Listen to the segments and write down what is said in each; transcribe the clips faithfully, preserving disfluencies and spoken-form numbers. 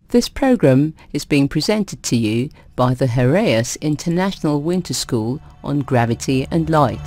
This programme is being presented to you by the Heraeus International Winter School on Gravity and Light.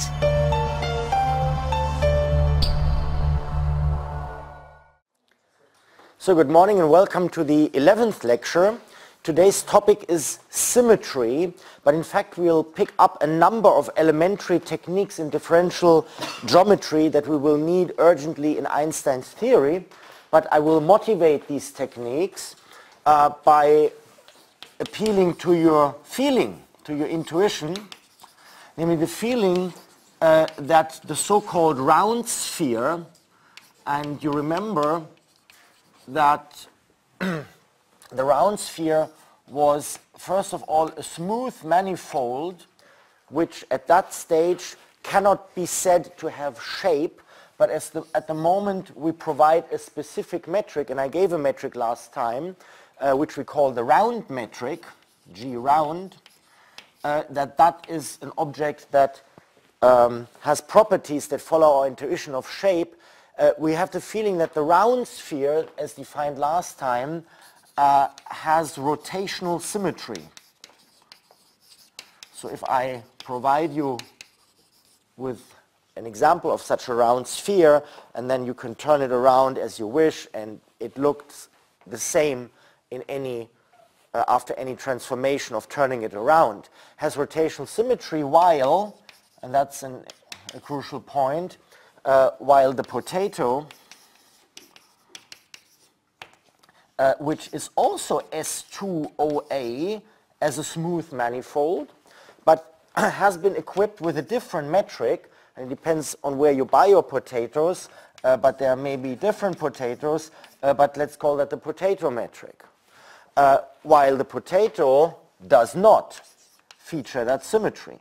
So good morning and welcome to the eleventh lecture. Today's topic is symmetry, but in fact we'll pick up a number of elementary techniques in differential geometry that we will need urgently in Einstein's theory, but I will motivate these techniques uh, by appealing to your feeling, to your intuition, namely the feeling uh, that the so-called round sphere, and you remember that the round sphere was first of all a smooth manifold which at that stage cannot be said to have shape, but as the, at the moment we provide a specific metric, and I gave a metric last time uh, which we call the round metric, G round, uh, that that is an object that um, has properties that follow our intuition of shape. Uh, we have the feeling that the round sphere, as defined last time, uh, has rotational symmetry. So if I provide you with an example of such a round sphere, and then you can turn it around as you wish, and it looks the same in any, uh, after any transformation of turning it around, has rotational symmetry while, and that's an, a crucial point, Uh, while the potato, uh, which is also S two O A as a smooth manifold, but has been equipped with a different metric, and it depends on where you buy your potatoes, uh, but there may be different potatoes, uh, but let's call that the potato metric. Uh, while the potato does not feature that symmetry.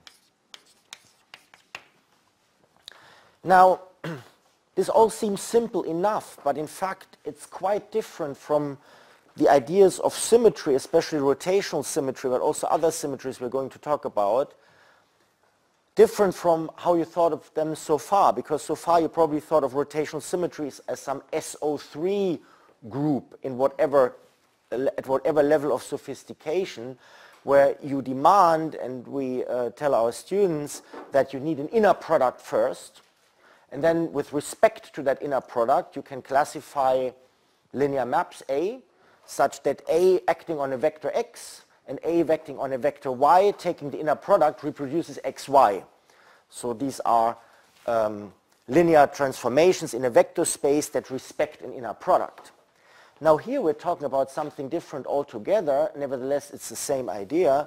Now, this all seems simple enough, but in fact it's quite different from the ideas of symmetry, especially rotational symmetry, but also other symmetries we're going to talk about, different from how you thought of them so far, because so far you probably thought of rotational symmetries as some S O three group in whatever, at whatever level of sophistication, where you demand, and we uh, tell our students, that you need an inner product first. And then with respect to that inner product, you can classify linear maps A, such that A acting on a vector x and A acting on a vector y, taking the inner product, reproduces xy. So these are um, linear transformations in a vector space that respect an inner product. Now here we're talking about something different altogether. Nevertheless, it's the same idea.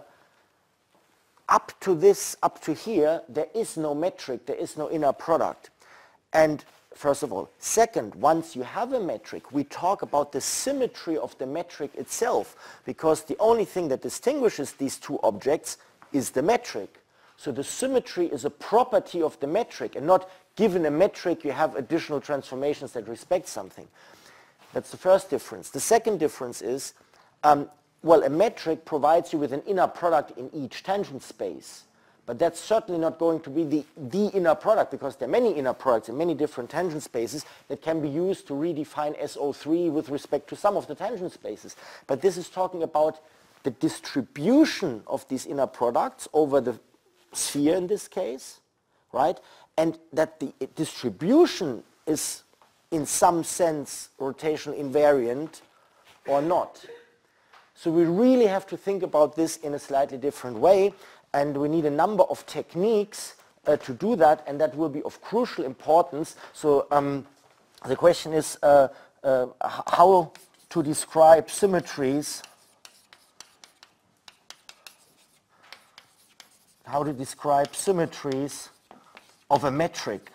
Up to this, up to here, there is no metric, there is no inner product. And first of all, second, once you have a metric, we talk about the symmetry of the metric itself, because the only thing that distinguishes these two objects is the metric. So the symmetry is a property of the metric, and not given a metric you have additional transformations that respect something. That's the first difference. The second difference is, um, well, a metric provides you with an inner product in each tangent space. But that's certainly not going to be the, the inner product, because there are many inner products in many different tangent spaces that can be used to redefine S O three with respect to some of the tangent spaces. But this is talking about the distribution of these inner products over the sphere in this case, right? And that the distribution is in some sense rotational invariant or not. So we really have to think about this in a slightly different way. And we need a number of techniques uh, to do that, and that will be of crucial importance. So um, the question is uh, uh, how to describe symmetries, how to describe symmetries of a metric.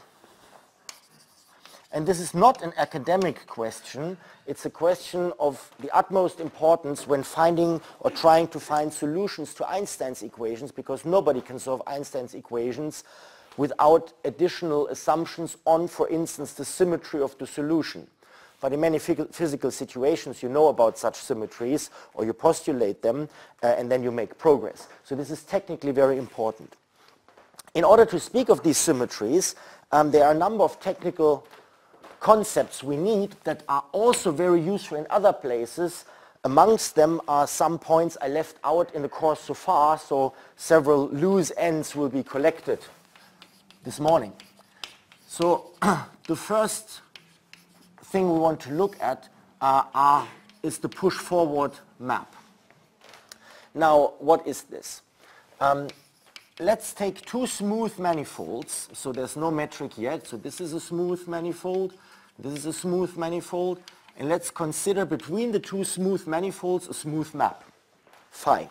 And this is not an academic question, it's a question of the utmost importance when finding or trying to find solutions to Einstein's equations, because nobody can solve Einstein's equations without additional assumptions on, for instance, the symmetry of the solution. But in many physical situations you know about such symmetries, or you postulate them, uh, and then you make progress. So this is technically very important. In order to speak of these symmetries, um, there are a number of technical concepts we need that are also very useful in other places, Amongst them are some points I left out in the course so far, so several loose ends will be collected this morning. So the first thing we want to look at uh, are, is the push-forward map. Now, what is this? Um, let's take two smooth manifolds. So there's no metric yet. So this is a smooth manifold. This is a smooth manifold. And let's consider between the two smooth manifolds a smooth map, phi.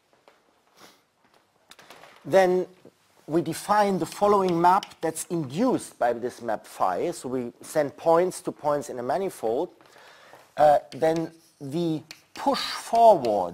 Then we define the following map that's induced by this map phi. So we send points to points in a manifold. Uh, then the push-forward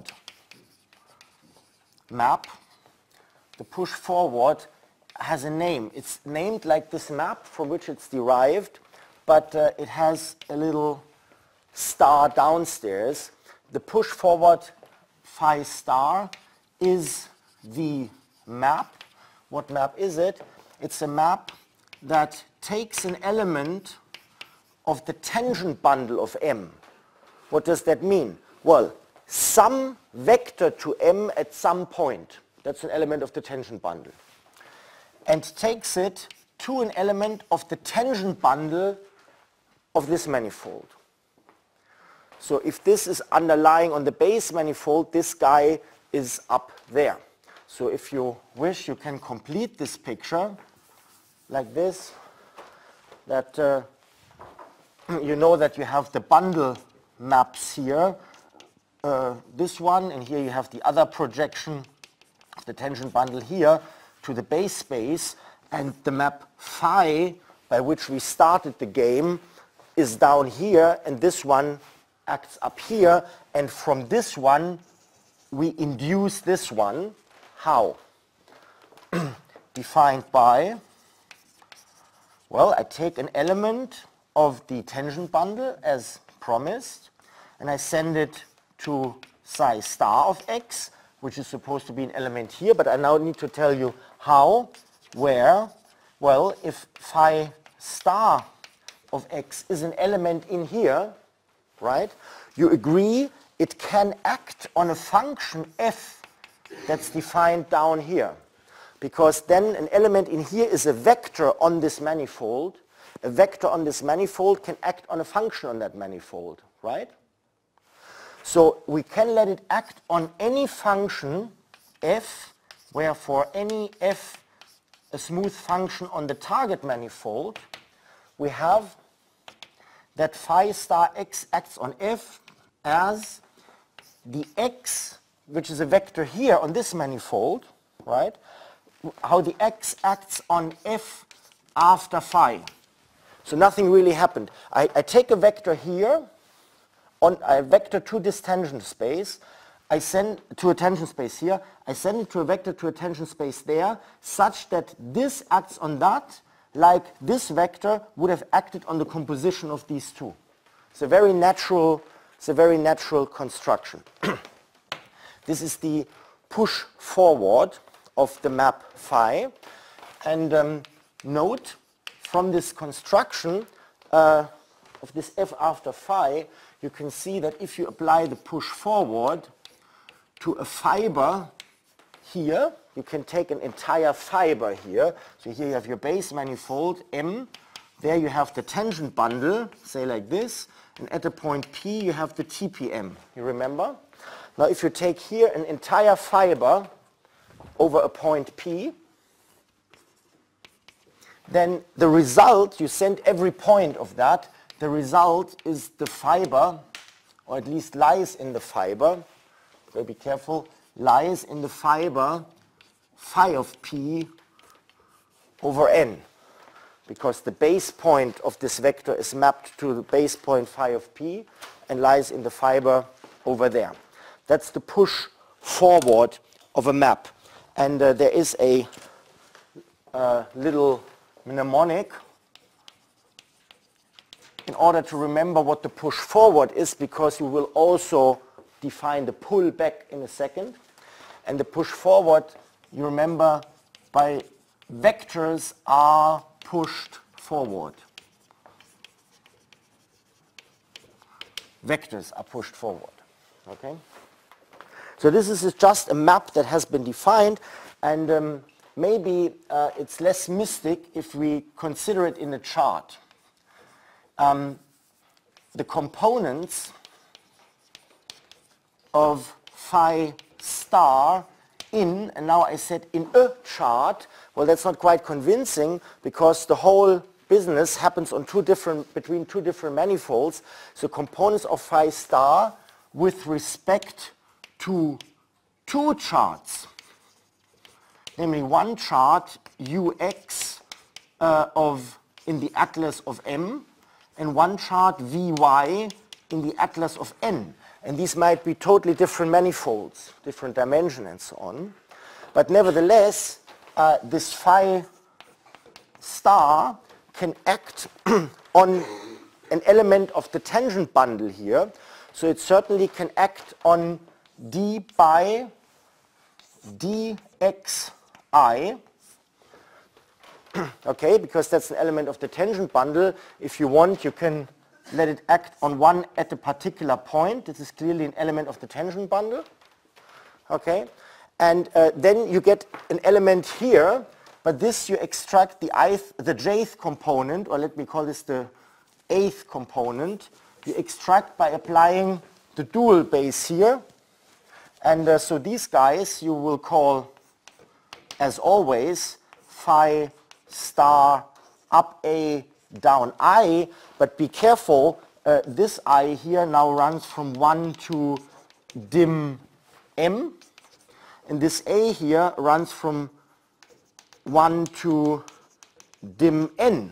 map, the push-forward, has a name. It's named like this map from which it's derived, but uh, it has a little star downstairs. The push-forward phi star is the map. What map is it? It's a map that takes an element of the tangent bundle of M. What does that mean? Well, some vector to M at some point. That's an element of the tangent bundle. And takes it to an element of the tangent bundle of this manifold. So if this is underlying on the base manifold, this guy is up there. So if you wish, you can complete this picture like this, that uh, you know that you have the bundle maps here, uh, this one, and here you have the other projection of the tangent bundle here to the base space, and the map phi by which we started the game is down here, and this one acts up here, and from this one we induce this one. How? Defined by, well, I take an element of the tangent bundle as promised, and I send it to psi star of x, which is supposed to be an element here, but I now need to tell you how, where. Well, if phi star of x is an element in here, right, you agree it can act on a function f that's defined down here. Because then an element in here is a vector on this manifold. A vector on this manifold can act on a function on that manifold, right? So we can let it act on any function f, where for any f a smooth function on the target manifold, we have that phi star x acts on f as the x, which is a vector here on this manifold, right? How the x acts on f after phi. So nothing really happened. I, I take a vector here, on a vector to this tangent space, I send to a tangent space here, I send it to a vector to a tangent space there, such that this acts on that, like this vector would have acted on the composition of these two. It's a very natural, it's a very natural construction. This is the push forward of the map phi, and um, note from this construction uh, of this f after phi, you can see that if you apply the push forward to a fiber here, you can take an entire fiber here. So here you have your base manifold M, there you have the tangent bundle, say like this, and at the point P you have the T P M. You remember? Now if you take here an entire fiber over a point P, then the result, you send every point of that, the result is the fiber, or at least lies in the fiber, so be careful, lies in the fiber phi of P over N, because the base point of this vector is mapped to the base point phi of P and lies in the fiber over there. That's the push forward of a map. And uh, there is a uh, little mnemonic in order to remember what the push forward is, because you will also define the pull back in a second. And the push forward, you remember, by vectors are pushed forward. Vectors are pushed forward. Okay? So this is just a map that has been defined, and um, maybe uh, it's less mystic if we consider it in a chart. Um, the components of phi star in, and now I said in a chart, well, that's not quite convincing because the whole business happens on two different, between two different manifolds. So components of phi star with respect to two charts, namely one chart ux uh, of in the atlas of M and one chart vy in the atlas of N. And these might be totally different manifolds, different dimension and so on. But nevertheless, uh, this phi star can act on an element of the tangent bundle here. So it certainly can act on d by dxi, okay, because that's an element of the tangent bundle. If you want, you can let it act on one at a particular point. This is clearly an element of the tangent bundle, okay, and uh, then you get an element here, but this you extract the ith, the jth component, or let me call this the eighth component. You extract by applying the dual base here. And uh, so these guys you will call, as always, phi star up A down I, but be careful, uh, this I here now runs from one to dim M, and this A here runs from one to dim N.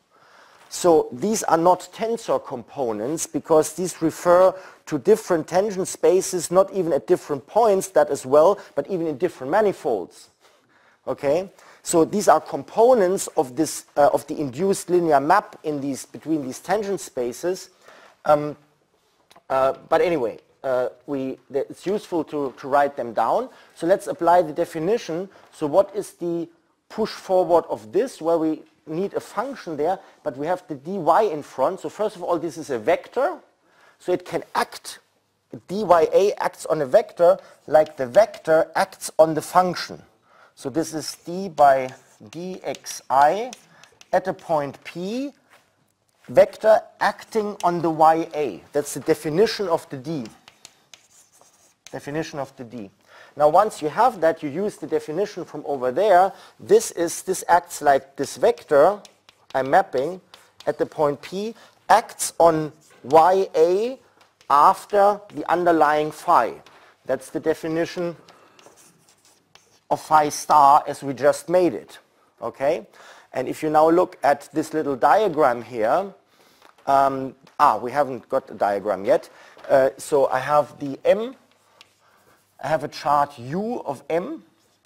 So these are not tensor components because these refer to different tangent spaces, not even at different points, that as well, but even in different manifolds. Okay? So these are components of this uh, of the induced linear map in these between these tangent spaces. Um, uh, but anyway, uh, we it's useful to, to write them down. So let's apply the definition. So what is the push forward of this? Well, we need a function there, but we have the dy in front. So first of all, this is a vector. So it can act, dya acts on a vector like the vector acts on the function. So this is d by dxi at a point P, vector acting on the ya. That's the definition of the d. Definition of the d. Now once you have that, you use the definition from over there. This is this acts like this vector I'm mapping at the point P acts on ya after the underlying phi. That's the definition of phi star as we just made it. Okay? And if you now look at this little diagram here, um, ah, we haven't got the diagram yet. Uh, so I have the M, I have a chart U of M,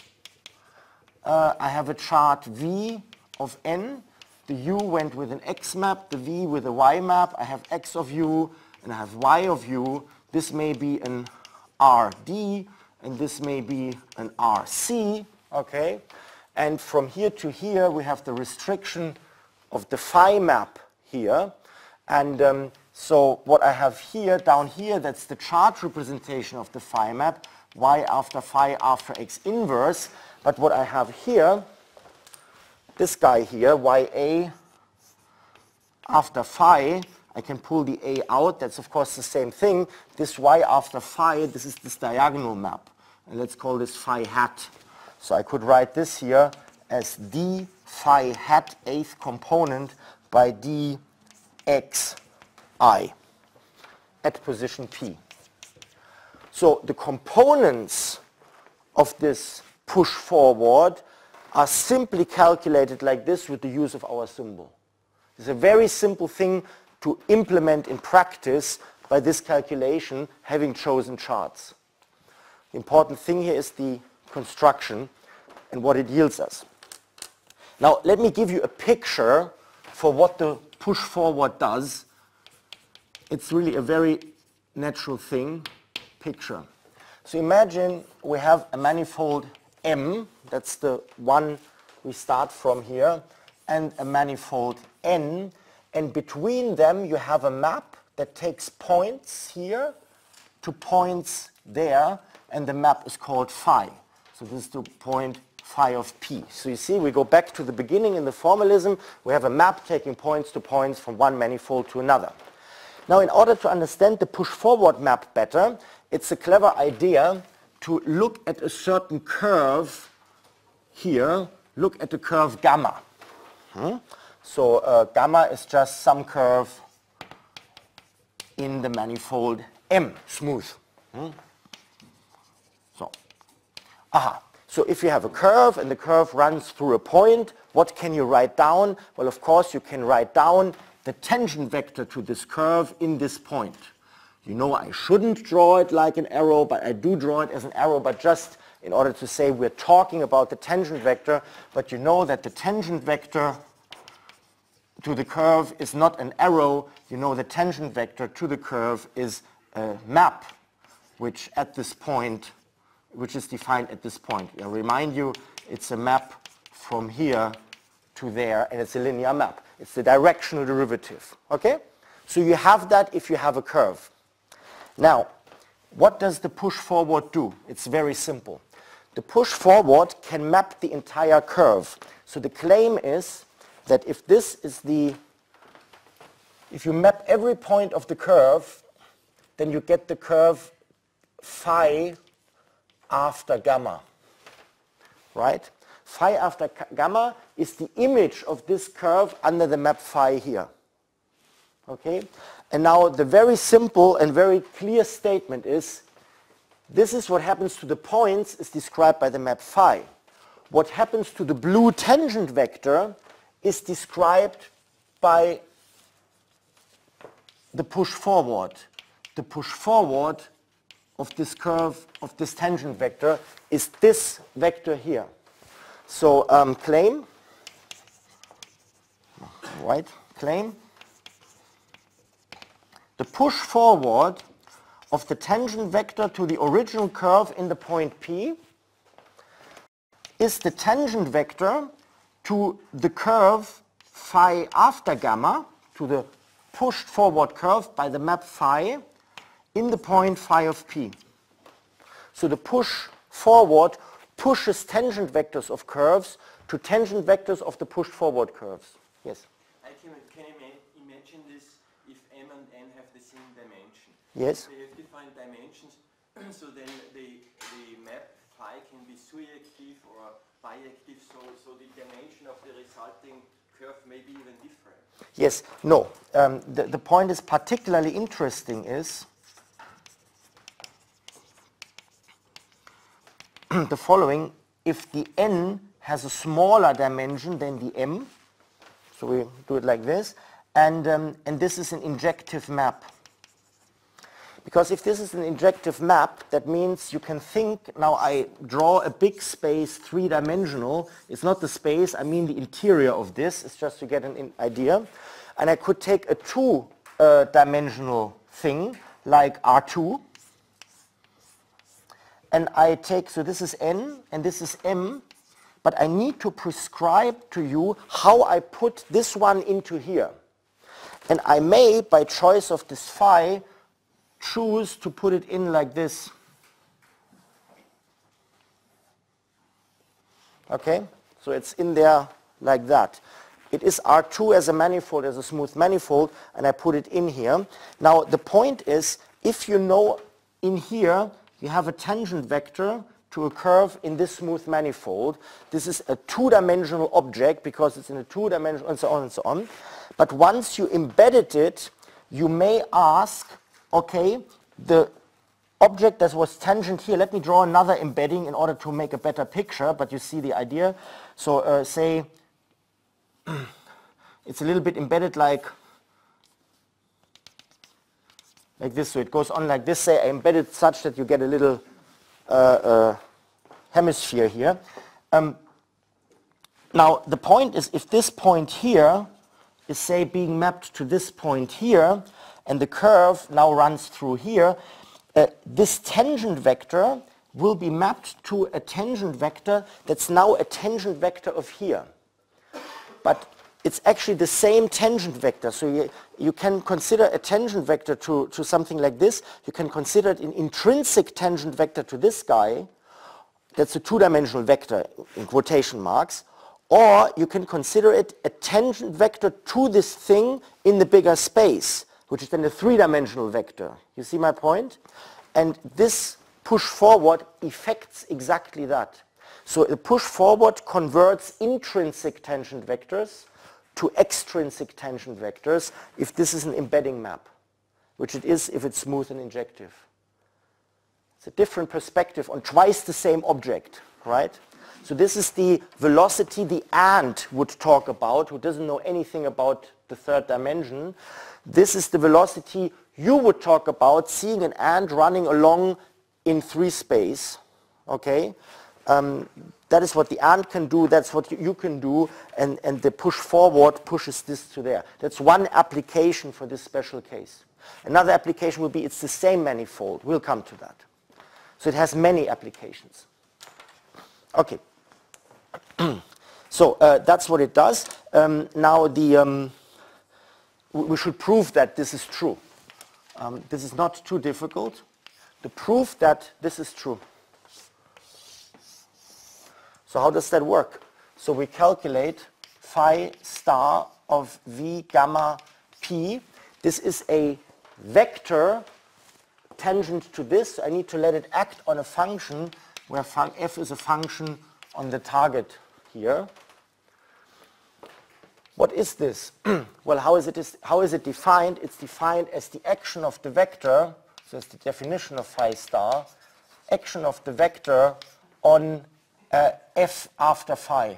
uh, I have a chart V of N. The U went with an X map, the V with a Y map. I have X of U and I have Y of U. This may be an R D and this may be an R C, okay? And from here to here we have the restriction of the phi map here. And um, so what I have here, down here, that's the chart representation of the phi map, Y after phi after X inverse. But what I have here, this guy here, Y A after phi, I can pull the A out. That's of course the same thing. This Y after phi, this is this diagonal map. And let's call this phi hat. So I could write this here as d phi hat eighth component by d x I at position P. So the components of this push forward are simply calculated like this with the use of our symbol. It's a very simple thing to implement in practice by this calculation, having chosen charts. The important thing here is the construction and what it yields us. Now let me give you a picture for what the push forward does. It's really a very natural thing, picture. So imagine we have a manifold M, that's the one we start from here, and a manifold N, and between them you have a map that takes points here, to points there, and the map is called phi. So this is the point phi of p. So you see, we go back to the beginning in the formalism. We have a map taking points to points from one manifold to another. Now, in order to understand the push-forward map better, it's a clever idea to look at a certain curve here. Look at the curve gamma. Hmm? So uh, gamma is just some curve in the manifold M, smooth. Hmm? So, aha. So if you have a curve and the curve runs through a point, what can you write down? Well, of course, you can write down the tangent vector to this curve in this point. You know, I shouldn't draw it like an arrow, but I do draw it as an arrow, but just in order to say we're talking about the tangent vector, but you know that the tangent vector to the curve is not an arrow. You know the tangent vector to the curve is a map, which at this point, which is defined at this point. I remind you, it's a map from here to there, and it's a linear map. It's the directional derivative, okay? So you have that if you have a curve. Now, what does the push forward do? It's very simple. The push forward can map the entire curve. So the claim is that if this is the, if you map every point of the curve, then you get the curve phi after gamma, right? Phi after gamma is the image of this curve under the map phi here, okay? And now the very simple and very clear statement is, this is what happens to the points is described by the map phi. What happens to the blue tangent vector is described by the push forward. The push forward of this curve, of this tangent vector, is this vector here. So um, claim, right, claim, the push forward of the tangent vector to the original curve in the point P is the tangent vector to the curve phi after gamma, to the pushed forward curve by the map phi in the point phi of P. So the push forward pushes tangent vectors of curves to tangent vectors of the pushed forward curves. Yes? I can, can ima imagine this if M and N have the same dimension. Yes. They have defined dimensions, so then the, the map phi can be surjective or bijective, so, so the dimension of the resulting curve may be even different. Yes, no. Um, the, the point is particularly interesting is the following: if the n has a smaller dimension than the m, so we do it like this, and, um, and this is an injective map. Because if this is an injective map, that means you can think, now I draw a big space, three-dimensional. It's not the space, I mean the interior of this. It's just to get an idea. And I could take a two-dimensional uh, thing, like R two. And I take, so this is n, and this is m. But I need to prescribe to you how I put this one into here. And I may, by choice of this phi, choose to put it in like this. Okay? So it's in there like that. It is R two as a manifold, as a smooth manifold, and I put it in here. Now the point is, if you know in here you have a tangent vector to a curve in this smooth manifold, this is a two-dimensional object because it's in a two-dimensional, and so on and so on. But once you embedded it, you may ask, okay, the object that was tangent here, let me draw another embedding in order to make a better picture, but you see the idea. So uh, say it's a little bit embedded like, like this, so it goes on like this. Say I embed it such that you get a little uh, uh, hemisphere here. Um, now the point is, if this point here is, say, being mapped to this point here, and the curve now runs through here, uh, this tangent vector will be mapped to a tangent vector that's now a tangent vector of here. But it's actually the same tangent vector. So you, you can consider a tangent vector to, to something like this. You can consider it an intrinsic tangent vector to this guy. That's a two-dimensional vector in quotation marks. Or you can consider it a tangent vector to this thing in the bigger space, which is then a three-dimensional vector. You see my point? And this push forward affects exactly that. So the push forward converts intrinsic tangent vectors to extrinsic tangent vectors if this is an embedding map, which it is if it's smooth and injective. It's a different perspective on twice the same object, right? So this is the velocity the ant would talk about, who doesn't know anything about the third dimension. This is the velocity you would talk about seeing an ant running along in three space, okay? Um, that is what the ant can do, that's what you, you can do, and, and the push forward pushes this to there. That's one application for this special case. Another application will be it's the same manifold. We'll come to that. So it has many applications. Okay. So uh, that's what it does. Um, now the, um, we should prove that this is true. Um, this is not too difficult. The proof that this is true. So how does that work? So we calculate phi star of v gamma p. This is a vector tangent to this. I need to let it act on a function where fun f is a function on the target here. What is this? Well, how is it, how is it defined? It's defined as the action of the vector, so it's the definition of phi star, action of the vector on uh, f after phi.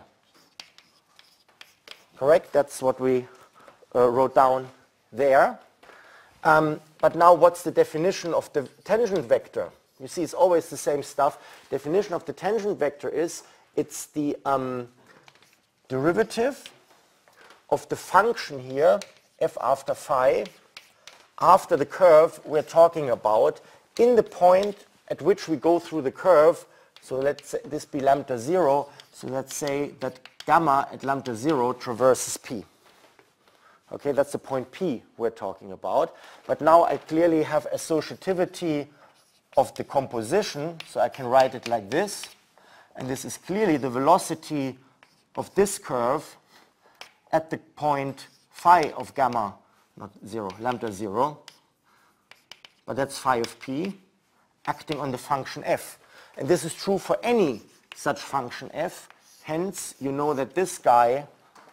Correct? That's what we uh, wrote down there. Um, but now what's the definition of the tangent vector? You see, it's always the same stuff. Definition of the tangent vector is it's the um, derivative of the function here, f after phi, after the curve we're talking about, in the point at which we go through the curve. So let's say this be lambda zero. So let's say that gamma at lambda zero traverses p. Okay, that's the point P we're talking about. But now I clearly have associativity of the composition, so I can write it like this. And this is clearly the velocity of this curve at the point phi of gamma, not zero, lambda zero. But that's phi of p acting on the function f. And this is true for any such function f. Hence, you know that this guy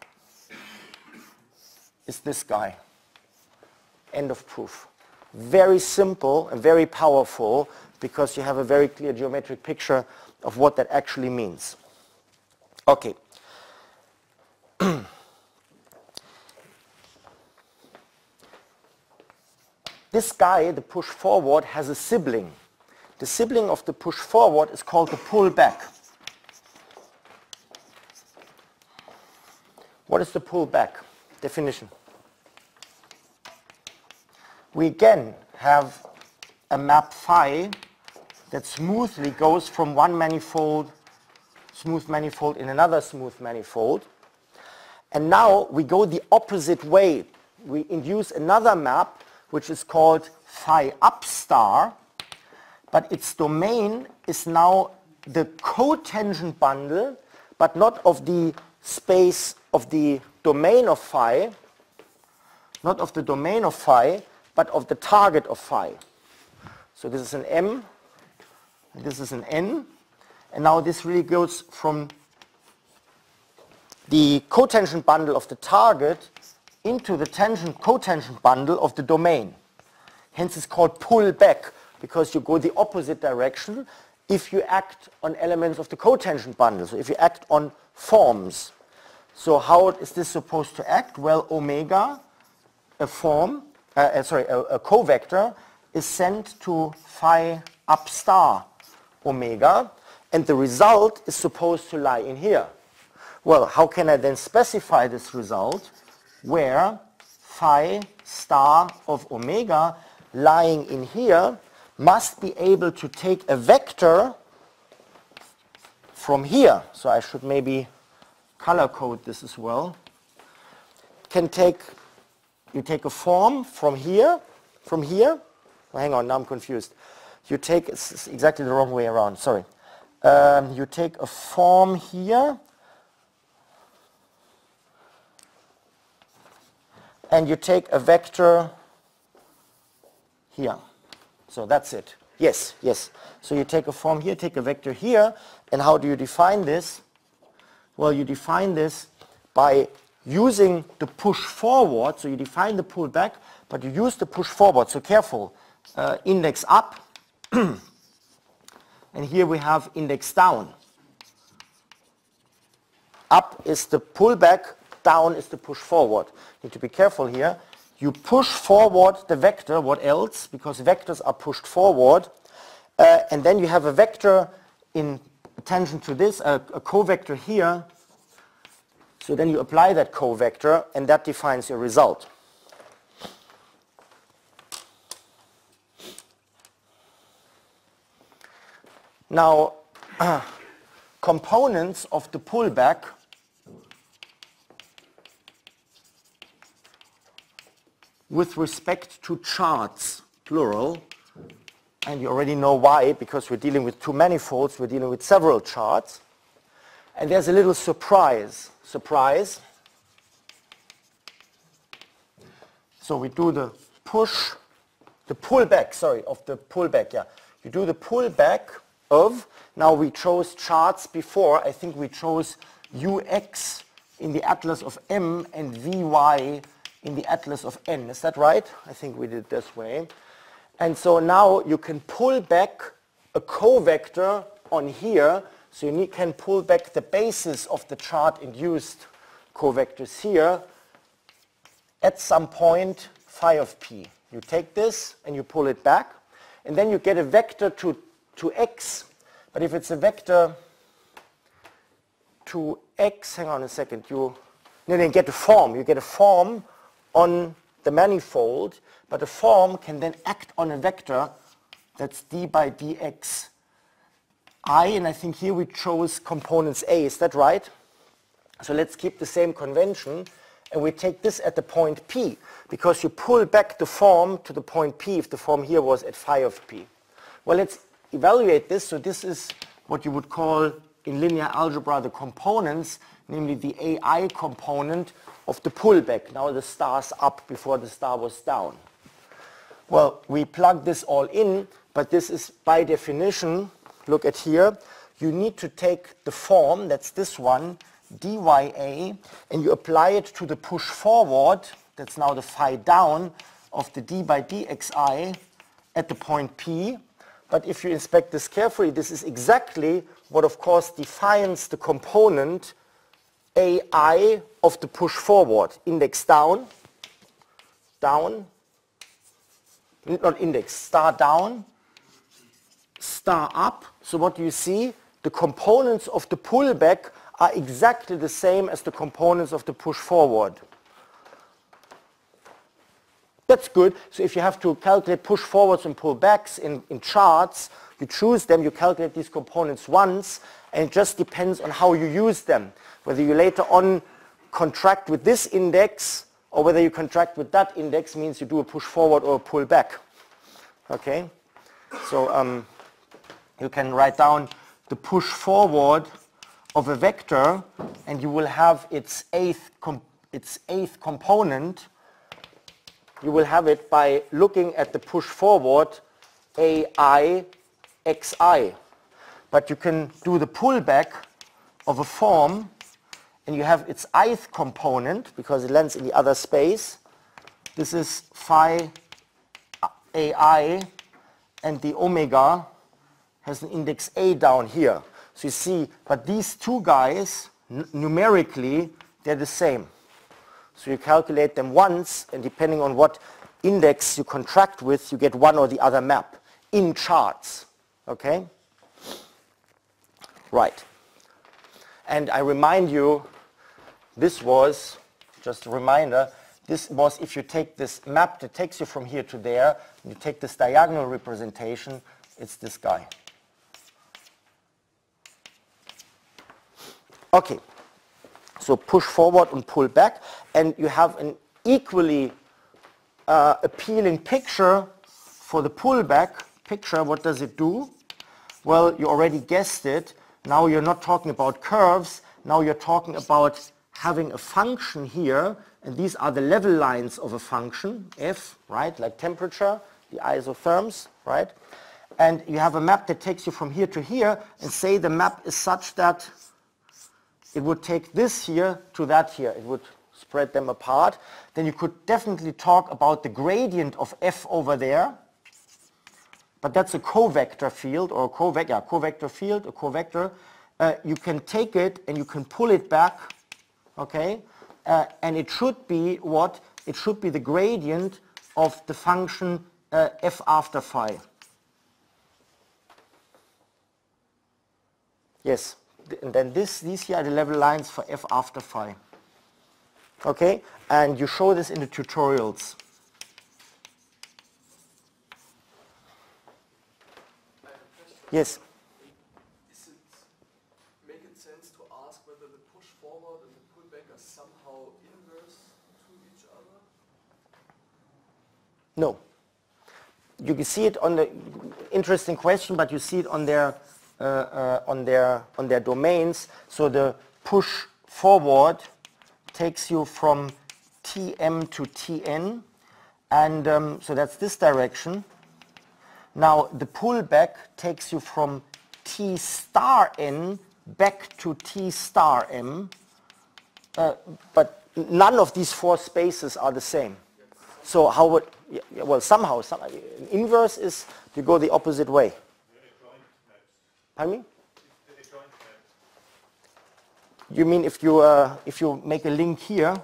is this guy. End of proof. Very simple and very powerful because you have a very clear geometric picture of what that actually means. Okay. This guy, the push forward, has a sibling. The sibling of the push forward is called the pull back. What is the pull back? Definition. We again have a map phi that smoothly goes from one manifold, smooth manifold in another smooth manifold. And now we go the opposite way. We induce another map which is called phi up star, but its domain is now the cotangent bundle, but not of the space of the domain of phi, not of the domain of phi, but of the target of phi. So this is an M, and this is an N, and now this really goes from the cotangent bundle of the target into the tangent cotangent bundle of the domain. Hence it's called pull back, because you go the opposite direction if you act on elements of the cotangent bundle, so if you act on forms. So how is this supposed to act? Well, omega, a form, uh, sorry, a, a covector, is sent to phi up star omega, and the result is supposed to lie in here. Well, how can I then specify this result? Where phi star of omega lying in here must be able to take a vector from here. So I should maybe color code this as well. can take, you take a form from here, from here. Oh, hang on, now I'm confused. You take, it's exactly the wrong way around, sorry. Um, you take a form here, and you take a vector here. So that's it. Yes, yes. So you take a form here, take a vector here, and how do you define this? Well, you define this by using the push forward. So you define the pull back, but you use the push forward. So careful. Uh, index up, and here we have index down. Up is the pullback, down is the push forward. Need to be careful here. You push forward the vector, what else? Because vectors are pushed forward. Uh, and then you have a vector in tangent to this, a, a covector here. So then you apply that covector, and that defines your result. Now, uh, components of the pullback with respect to charts, plural, and you already know why, because we're dealing with two manifolds, we're dealing with several charts. And there's a little surprise. Surprise. So we do the push, the pullback, sorry, of the pullback, yeah. You do the pullback of, now we chose charts before, I think we chose U X in the atlas of M and V Y in the atlas of N. Is that right? I think we did it this way. And so now you can pull back a covector on here. So you need, can pull back the basis of the chart-induced covectors here at some point phi of p. You take this and you pull it back. And then you get a vector to, to x. But if it's a vector to x, hang on a second, you, no, no, you get a form. You get a form on the manifold, but a form can then act on a vector that's d by dx I, and I think here we chose components A. Is that right? So let's keep the same convention, and we take this at the point P, because you pull back the form to the point P if the form here was at phi of P. Well, let's evaluate this. So this is what you would call in linear algebra the components, namely the A I component of the pullback. Now the star's up before the star was down. Well, we plug this all in, but this is by definition, look at here, you need to take the form, that's this one, dya, and you apply it to the push forward, that's now the phi down of the d by dxi at the point P. But if you inspect this carefully, this is exactly what of course defines the component ai of the push forward. Index down, down, not index, star down, star up. So what do you see? The components of the pullback are exactly the same as the components of the push forward. That's good. So if you have to calculate push forwards and pullbacks in, in charts, you choose them, you calculate these components once, and it just depends on how you use them. Whether you later on contract with this index or whether you contract with that index means you do a push forward or a pull back. Okay? So um, you can write down the push forward of a vector, and you will have its eighth, com its eighth component. You will have it by looking at the push forward A I X I. But you can do the pullback of a form, and you have its ith component because it lands in the other space. This is phi A I, and the omega has an index A down here. So you see, but these two guys, n numerically, they're the same. So you calculate them once, and depending on what index you contract with, you get one or the other map in charts. Okay? Right. And I remind you, this was, just a reminder, this was if you take this map that takes you from here to there, you take this diagonal representation, it's this guy. Okay. So push forward and pull back. and you have an equally uh, appealing picture for the pullback picture. What does it do? Well, you already guessed it. Now you're not talking about curves. Now you're talking about having a function here, and these are the level lines of a function, f, right, like temperature, the isotherms, right? And you have a map that takes you from here to here, and say the map is such that it would take this here to that here. It would spread them apart. Then you could definitely talk about the gradient of f over there. But that's a covector field, or a covector, yeah, covector field, a covector. Uh, you can take it and you can pull it back, okay? Uh, and it should be what? It should be the gradient of the function uh, f after phi. Yes, and then this, these here are the level lines for f after phi. Okay, and you show this in the tutorials. Yes. Is it make it sense to ask whether the push forward and the pullback are somehow inverse to each other? No. You can see it on the interesting question, but you see it on their uh, uh, on their on their domains. So the push forward takes you from T M to T N, and um, so that's this direction. Now the pullback takes you from T star N back to T star M, uh, but none of these four spaces are the same. So how would, yeah, well, somehow, some, inverse is you go the opposite way. Pardon me? You mean if you, uh, if you make a link here?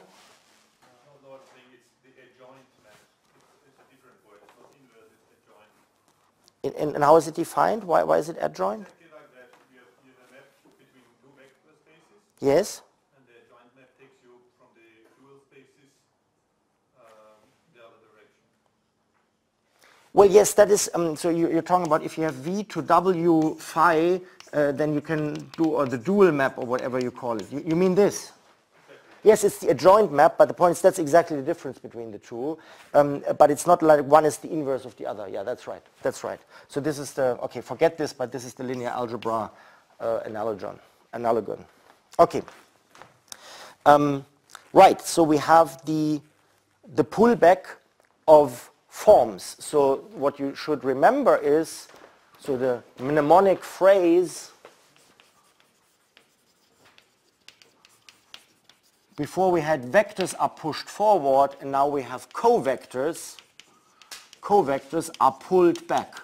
And, and, and how is it defined? Why, why is it adjoint? Yes. And the adjoint map takes you from the dual spaces um, the other direction. Well, yes, that is, um, so you, you're talking about if you have V to W phi, uh, then you can do or the dual map or whatever you call it. You, you mean this? Yes, it's the adjoint map, but the point is that's exactly the difference between the two. Um, but it's not like one is the inverse of the other. Yeah, that's right. That's right. So this is the, okay, forget this, but this is the linear algebra uh, analogon. analogon. Okay. Um, right, so we have the, the pullback of forms. So what you should remember is, so the mnemonic phrase before we had vectors are pushed forward, and now we have covectors. Covectors are pulled back.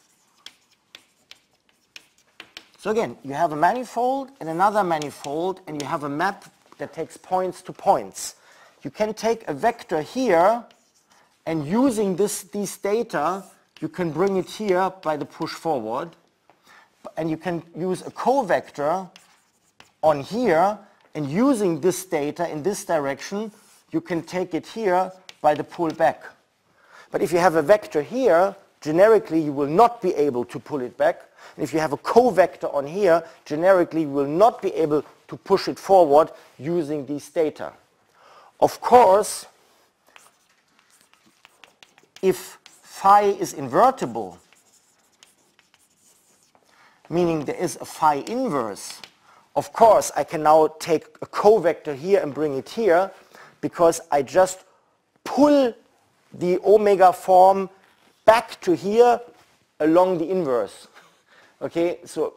So again, you have a manifold and another manifold, and you have a map that takes points to points. You can take a vector here, and using this, these data, you can bring it here by the push forward. And you can use a covector on here, and using this data in this direction, you can take it here by the pull back. But if you have a vector here, generically you will not be able to pull it back. And if you have a covector on here, generically you will not be able to push it forward using these data. Of course, if phi is invertible, meaning there is a phi inverse, of course, I can now take a covector here and bring it here, because I just pull the omega form back to here along the inverse. Okay, so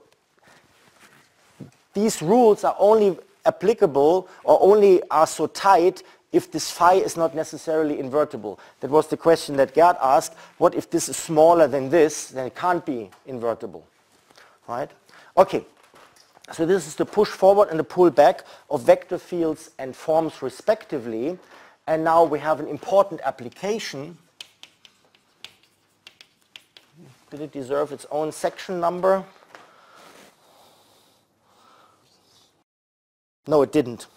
these rules are only applicable or only are so tight if this phi is not necessarily invertible. That was the question that Gerd asked. What if this is smaller than this? Then it can't be invertible. Right? Okay. So this is the push forward and the pull back of vector fields and forms respectively. And now we have an important application. Did it deserve its own section number? No, it didn't.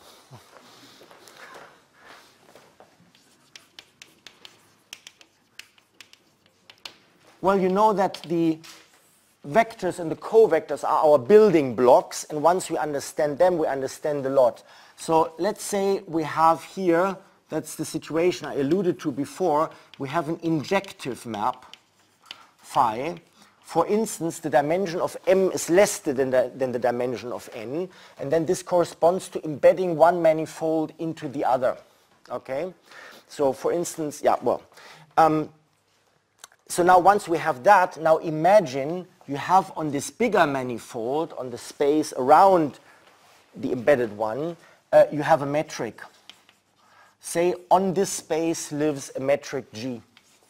Well, you know that the vectors and the covectors are our building blocks, and once we understand them, we understand a lot. So let's say we have here, that's the situation I alluded to before, we have an injective map, phi. For instance, the dimension of M is less than the, than the dimension of N, and then this corresponds to embedding one manifold into the other. Okay? So for instance, yeah, well, um, so now once we have that, now imagine you have on this bigger manifold, on the space around the embedded one, uh, you have a metric. Say on this space lives a metric G.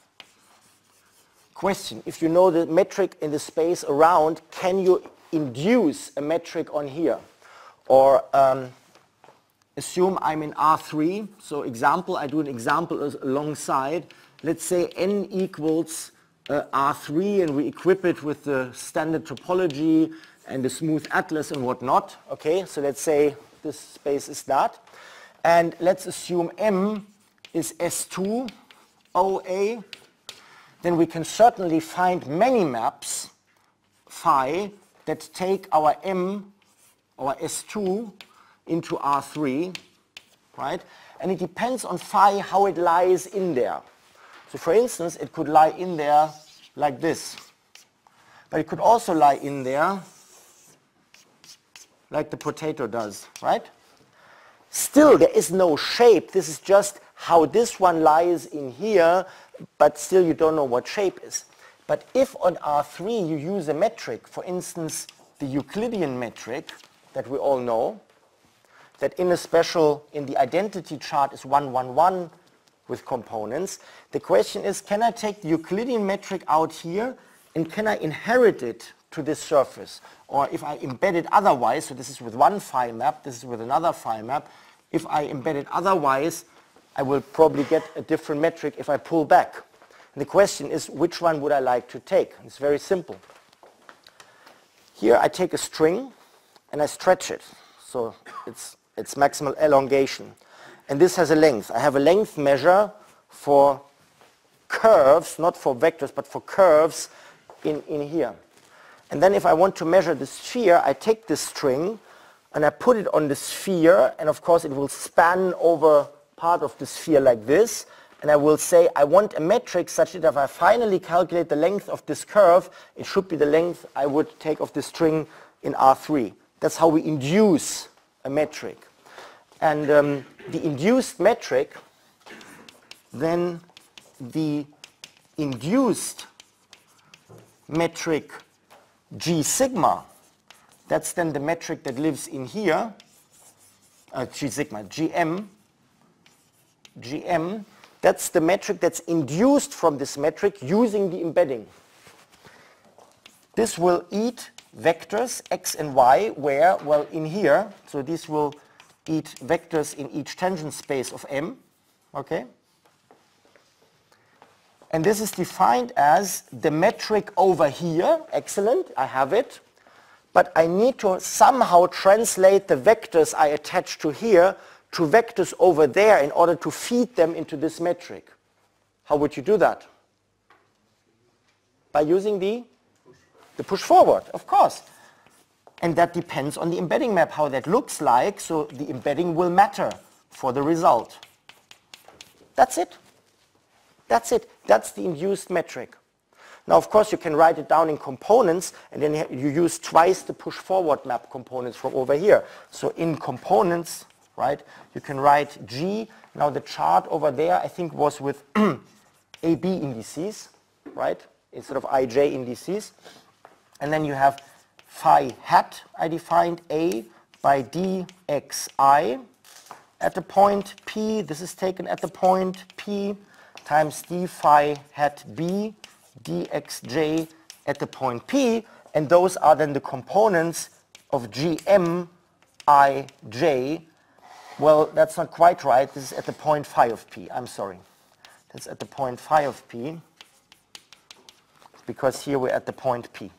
Question, if you know the metric in the space around, can you induce a metric on here? Or um, assume I'm in R three, so example, I do an example alongside. Let's say N equals uh, R three, and we equip it with the standard topology and the smooth atlas and whatnot. Okay, so let's say this space is that. And let's assume M is S two O A. Then we can certainly find many maps, phi, that take our M, our S two, into R three, right? And it depends on phi how it lies in there. So for instance, it could lie in there like this. But it could also lie in there like the potato does, right? Still, there is no shape. This is just how this one lies in here, but still you don't know what shape is. But if on R three you use a metric, for instance, the Euclidean metric that we all know, that in a special, in the identity chart is one, one, one with components, the question is, can I take the Euclidean metric out here and can I inherit it to this surface? Or if I embed it otherwise, so this is with one phi map, this is with another phi map, if I embed it otherwise, I will probably get a different metric if I pull back. And the question is, which one would I like to take? It's very simple. Here I take a string and I stretch it. So it's, it's maximal elongation. And this has a length. I have a length measure for curves, not for vectors, but for curves in, in here. And then if I want to measure the sphere, I take this string and I put it on the sphere, and of course it will span over part of the sphere like this, and I will say I want a metric such that if I finally calculate the length of this curve, it should be the length I would take of the string in R three. That's how we induce a metric. And um, the induced metric, then the induced metric G sigma, that's then the metric that lives in here, uh, G sigma, G M, G M, that's the metric that's induced from this metric using the embedding. This will eat vectors x and y, where, well, in here, so this will eat vectors in each tangent space of M, okay? And this is defined as the metric over here. Excellent, I have it. But I need to somehow translate the vectors I attach to here to vectors over there in order to feed them into this metric. How would you do that? By using the, the push forward, of course. And that depends on the embedding map, how that looks like. So the embedding will matter for the result. That's it. That's it. That's the induced metric. Now, of course, you can write it down in components, and then you use twice the push forward map components from over here. So in components, right, you can write G. Now, the chart over there, I think, was with A B indices, right, instead of I J indices. And then you have phi hat, I defined A by D X I at the point P. This is taken at the point P times d phi hat b dxj at the point P, and those are then the components of gm ij. Well, that's not quite right. This is at the point phi of P. I'm sorry. That's at the point phi of P, because here we're at the point P.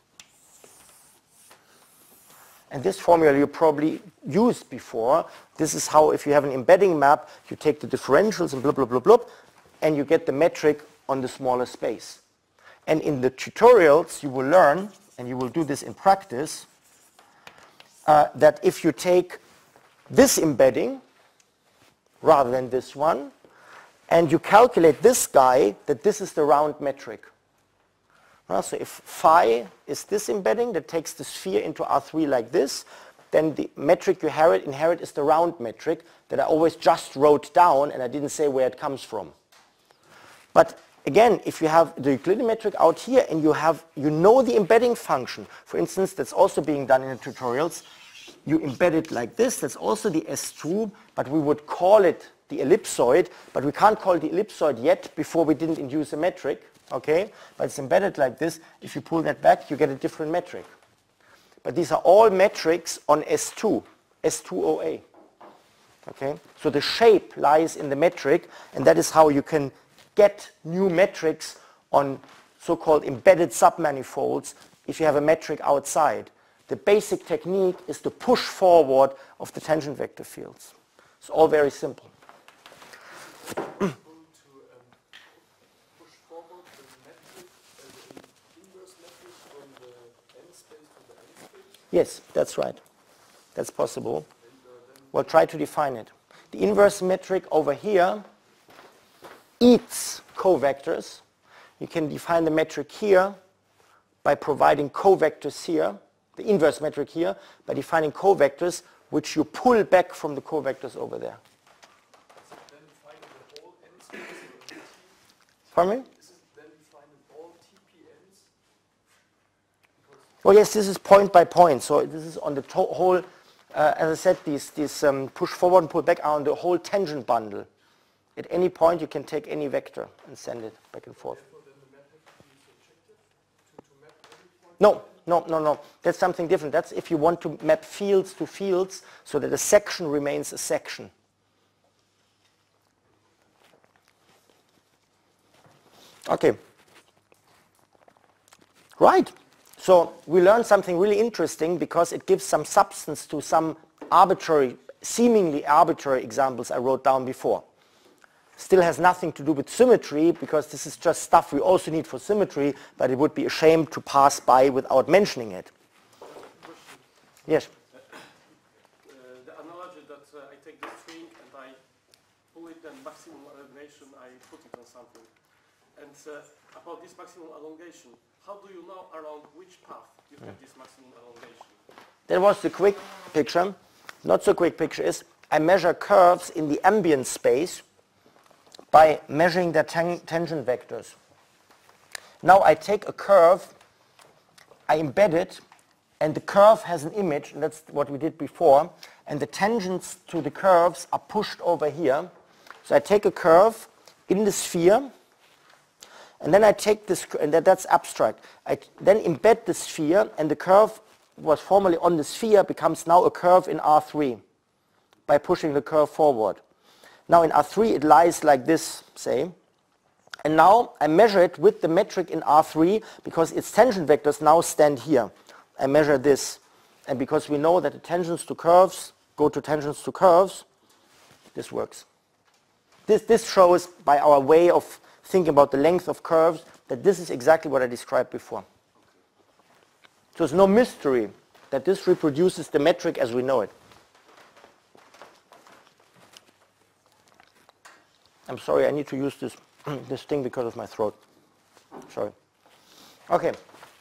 And this formula you probably used before. This is how, if you have an embedding map, you take the differentials and blah, blah, blah, blah, and you get the metric on the smaller space. And in the tutorials, you will learn, and you will do this in practice, uh, that if you take this embedding rather than this one, and you calculate this guy, that this is the round metric. Uh, so if phi is this embedding that takes the sphere into R three like this, then the metric you inherit, inherit is the round metric that I always just wrote down and I didn't say where it comes from. But again, if you have the Euclidean metric out here and you have, you know the embedding function, for instance, that's also being done in the tutorials, you embed it like this, that's also the S two, but we would call it the ellipsoid, but we can't call it the ellipsoid yet before we didn't induce a metric, okay? But it's embedded like this. If you pull that back, you get a different metric. But these are all metrics on S two, S two O A, okay? So the shape lies in the metric, and that is how you can get new metrics on so-called embedded submanifolds if you have a metric outside. The basic technique is the push forward of the tangent vector fields. It's all very simple. to um, push forward the metric as an inverse metric from the n space to the n space? Yes, that's right. That's possible. We'll try to define it. The inverse metric over here eats covectors. You can define the metric here by providing covectors here, the inverse metric here, by defining covectors which you pull back from the covectors over there. Then define the whole n space or T? Pardon me? This is then defining all T P Ns? Oh yes, this is point by point. So this is on the to whole, uh, as I said, these, these um, push forward and pull back are on the whole tangent bundle. At any point you can take any vector and send it back and forth. Therefore, then the method is objective to, to map every point? No, no, no, no. That's something different. That's if you want to map fields to fields so that a section remains a section. Okay. Right. So we learned something really interesting because it gives some substance to some arbitrary, seemingly arbitrary examples I wrote down before. Still has nothing to do with symmetry because this is just stuff we also need for symmetry, but it would be a shame to pass by without mentioning it. Yes? Uh, the analogy that uh, I take the string and I pull it and maximum elongation I put it on something. And uh, about this maximum elongation, how do you know around which path you have this maximum elongation? That was the quick picture. Not so quick picture is I measure curves in the ambient space by measuring their tang tangent vectors. Now I take a curve, I embed it, and the curve has an image, and that's what we did before, and the tangents to the curves are pushed over here. So I take a curve in the sphere, and then I take this, and that, that's abstract. I then embed the sphere, and the curve was formerly on the sphere becomes now a curve in R three by pushing the curve forward. Now in R three it lies like this, say, and now I measure it with the metric in R three because its tangent vectors now stand here. I measure this, and because we know that the tangents to curves go to tangents to curves, this works. This, this shows by our way of thinking about the length of curves that this is exactly what I described before. So it's no mystery that this reproduces the metric as we know it. I'm sorry, I need to use this, this thing because of my throat. Sorry. Okay.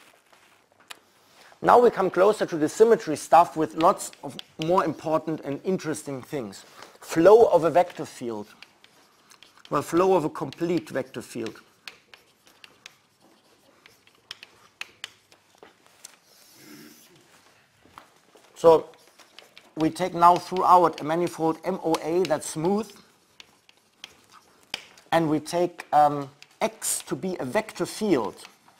Now we come closer to the symmetry stuff with lots of more important and interesting things. Flow of a vector field. Well, flow of a complete vector field. So we take now throughout a manifold M O A that's smooth, and we take um, X to be a vector field,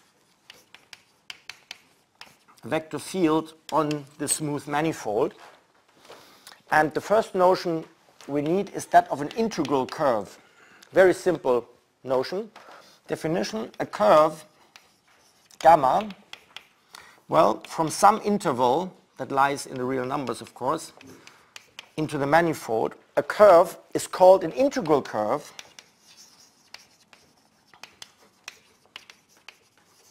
a vector field on the smooth manifold. And the first notion we need is that of an integral curve. Very simple notion. Definition, a curve, gamma, well, from some interval that lies in the real numbers, of course, into the manifold, a curve is called an integral curve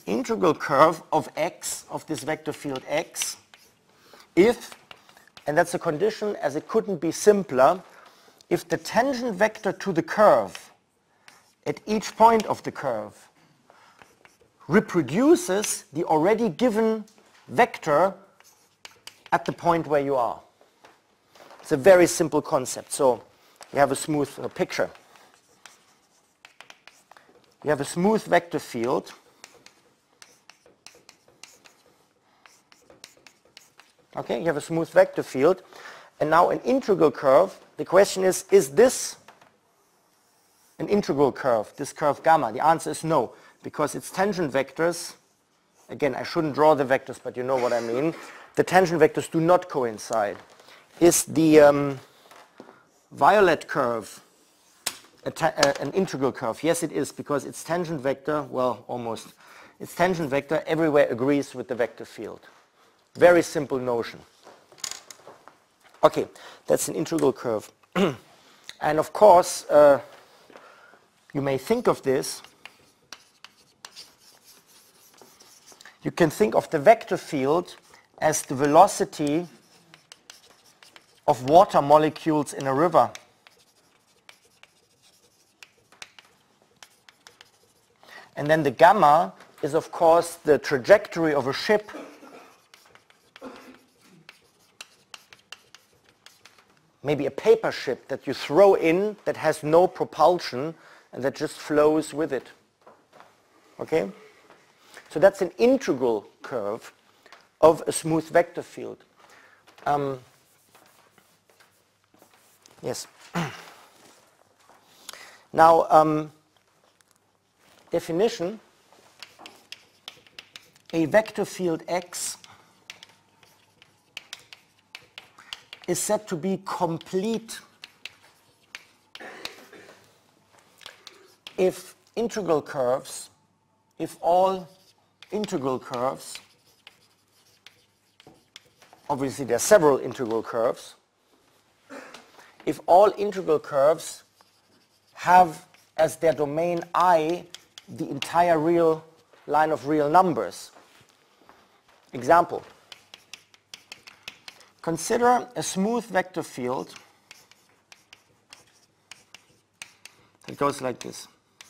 integral curve of x, of this vector field x, if, and that's a condition as it couldn't be simpler, if the tangent vector to the curve at each point of the curve reproduces the already given vector at the point where you are. It's a very simple concept. So you have a smooth uh, picture. You have a smooth vector field. Okay, you have a smooth vector field. And now an integral curve. The question is, is this an integral curve, this curve gamma? The answer is no, because its tangent vectors, again, I shouldn't draw the vectors, but you know what I mean. The tangent vectors do not coincide. Is the um, violet curve a ta uh, an integral curve? Yes, it is, because its tangent vector, well, almost, its tangent vector everywhere agrees with the vector field. Very simple notion. Okay, that's an integral curve. And of course, uh, you may think of this. You can think of the vector field as the velocity of water molecules in a river. And then the gamma is, of course, the trajectory of a ship maybe a paper ship that you throw in that has no propulsion and that just flows with it. Okay? So that's an integral curve of a smooth vector field. Um, yes. Now, um, definition, a vector field X is said to be complete if integral curves, if all integral curves, obviously there are several integral curves, if all integral curves have as their domain I the entire real line of real numbers. Example. Consider a smooth vector field that goes like this.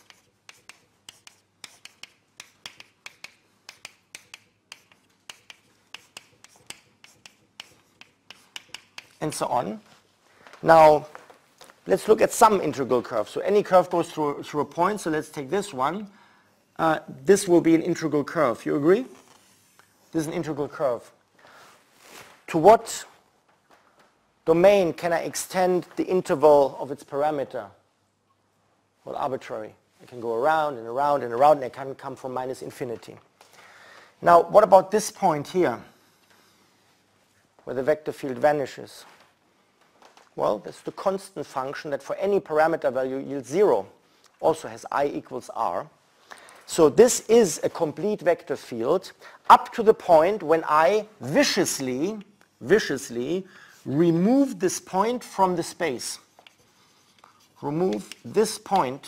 And so on. Now, let's look at some integral curves. So any curve goes through, through a point, so let's take this one. Uh, this will be an integral curve. You agree? This is an integral curve. To what domain can I extend the interval of its parameter? Well, arbitrary. I can go around and around and around, and I can come from minus infinity. Now, what about this point here, where the vector field vanishes? Well, that's the constant function that for any parameter value yields zero, also has I equals R. So this is a complete vector field up to the point when I viciously, viciously remove this point from the space. Remove this point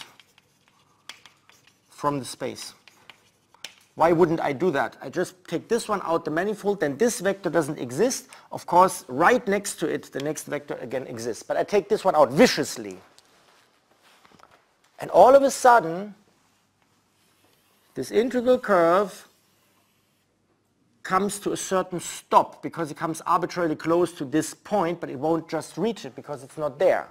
from the space. Why wouldn't I do that? I just take this one out the manifold, then this vector doesn't exist. Of course, right next to it, the next vector again exists. But I take this one out viciously. And all of a sudden, this integral curve comes to a certain stop because it comes arbitrarily close to this point, but it won't just reach it because it's not there.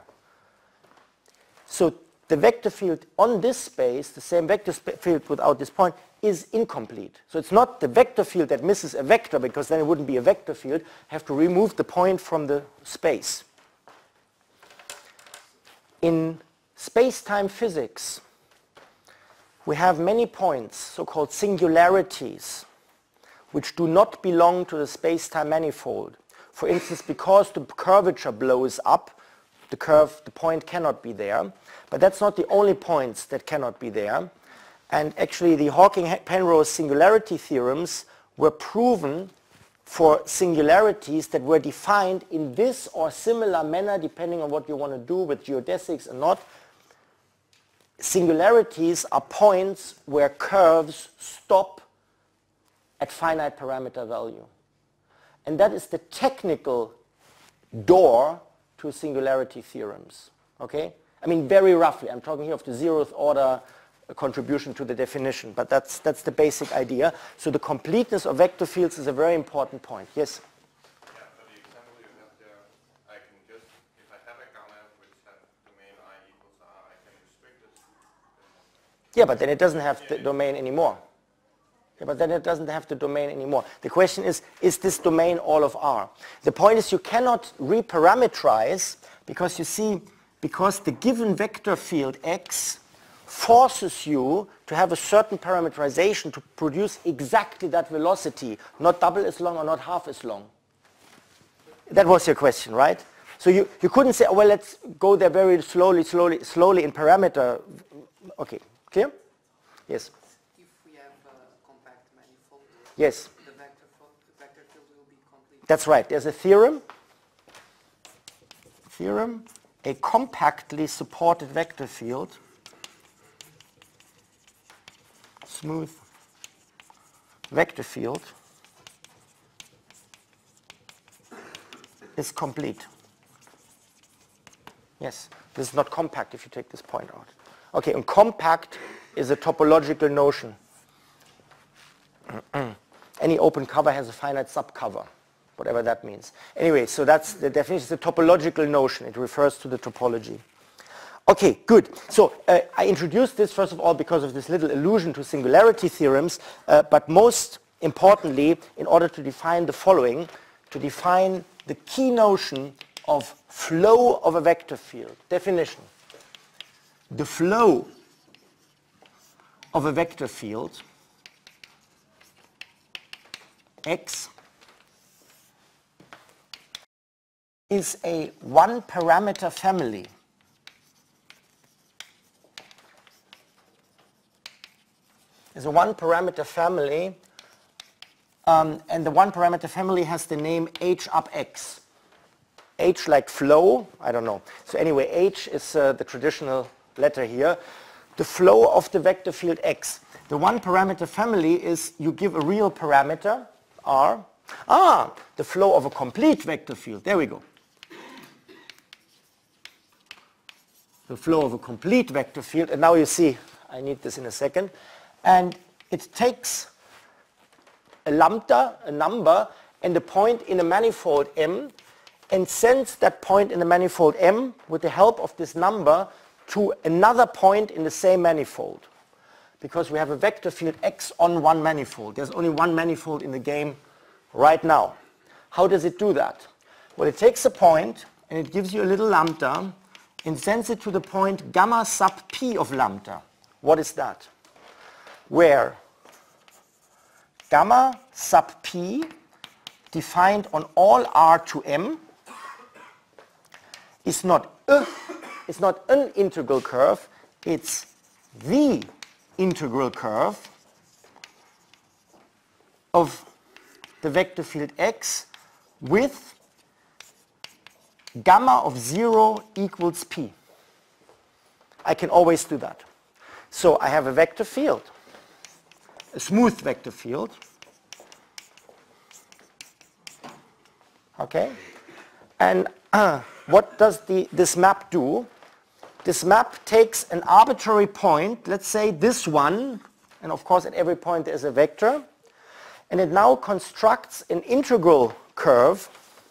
So the vector field on this space, the same vector field without this point, is incomplete. So it's not the vector field that misses a vector, because then it wouldn't be a vector field. I have to remove the point from the space. In space-time physics, we have many points, so-called singularities, which do not belong to the space-time manifold. For instance, because the curvature blows up, the curve, the point cannot be there. But that's not the only points that cannot be there. And actually the Hawking-Penrose singularity theorems were proven for singularities that were defined in this or similar manner, depending on what you want to do with geodesics and not. Singularities are points where curves stop at finite parameter value. And that is the technical door to singularity theorems. Okay? I mean, very roughly. I'm talking here of the zeroth order contribution to the definition, but that's, that's the basic idea. So the completeness of vector fields is a very important point. Yes? Yeah, for the example you have there, I can just, if I have a gamma which has domain I equals R, I can restrict it. Yeah, but then it doesn't have the domain anymore. Yeah, but then it doesn't have the domain anymore. The question is, is this domain all of R? The point is you cannot reparameterize because you see, because the given vector field X forces you to have a certain parameterization to produce exactly that velocity, not double as long or not half as long. That was your question, right? So you, you couldn't say, oh, well, let's go there very slowly, slowly, slowly in parameter. Okay, clear? Yes. If we have a compact manifold, yes. the vector, the vector field will be complete. That's right. There's a theorem. Theorem. A compactly supported vector field, smooth vector field, is complete. Yes, this is not compact if you take this point out. Okay, and compact is a topological notion. Any open cover has a finite subcover, whatever that means. Anyway, so that's the definition. It's a topological notion. It refers to the topology. Okay, good. So uh, I introduced this first of all because of this little allusion to singularity theorems, uh, but most importantly, in order to define the following, to define the key notion of flow of a vector field. Definition. The flow of a vector field X is a one-parameter family is a one-parameter family, um, and the one-parameter family has the name H up X. H like flow, I don't know. So anyway, H is uh, the traditional letter here. The flow of the vector field X. The one-parameter family is you give a real parameter, R. Ah, the flow of a complete vector field. There we go. The flow of a complete vector field. And now you see, I need this in a second. And it takes a lambda, a number, and a point in a manifold M, and sends that point in the manifold M with the help of this number to another point in the same manifold. Because we have a vector field X on one manifold. There's only one manifold in the game right now. How does it do that? Well, it takes a point and it gives you a little lambda and sends it to the point gamma sub p of lambda. What is that? Where gamma sub p defined on all R to M is not a, it's not an integral curve, it's the integral curve of the vector field X with gamma of zero equals p. I can always do that. So I have a vector field, a smooth vector field, okay, and uh, what does the, this map do? This map takes an arbitrary point, let's say this one, and of course at every point there's a vector, and it now constructs an integral curve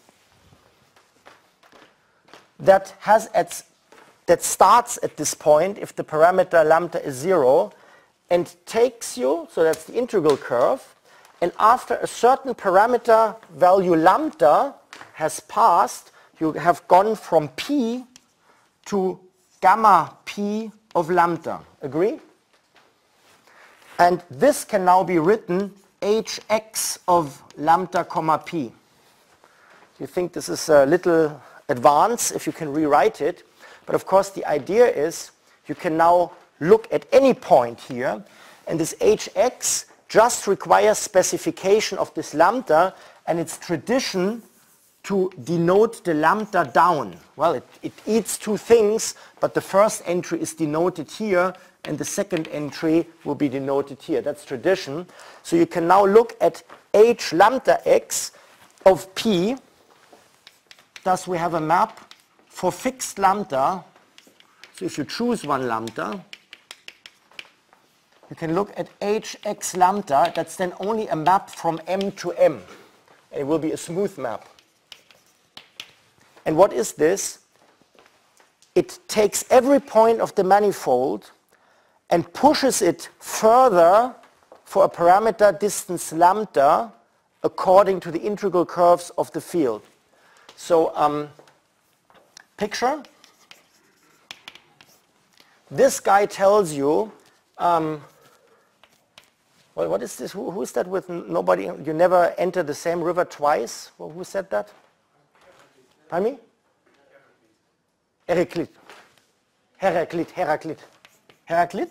that has at, that starts at this point if the parameter lambda is zero, and takes you, so that's the integral curve, and after a certain parameter value lambda has passed, you have gone from p to gamma p of lambda. Agree? And this can now be written hx of lambda comma p. You think this is a little advanced if you can rewrite it, but of course the idea is you can now look at any point here, and this hx just requires specification of this lambda, and its tradition to denote the lambda down? Well, it, it eats two things, but the first entry is denoted here, and the second entry will be denoted here. That's tradition. So you can now look at h lambda x of P. Thus we have a map for fixed lambda. So if you choose one lambda, you can look at hx lambda. That's then only a map from M to M. And it will be a smooth map. And what is this? It takes every point of the manifold and pushes it further for a parameter distance lambda according to the integral curves of the field. So um, picture. This guy tells you, um, well, what is this? Who, who is that with nobody? You never enter the same river twice? Well, who said that? Pardon me? Heraclit. Heraclit, Heraclit. Heraclit?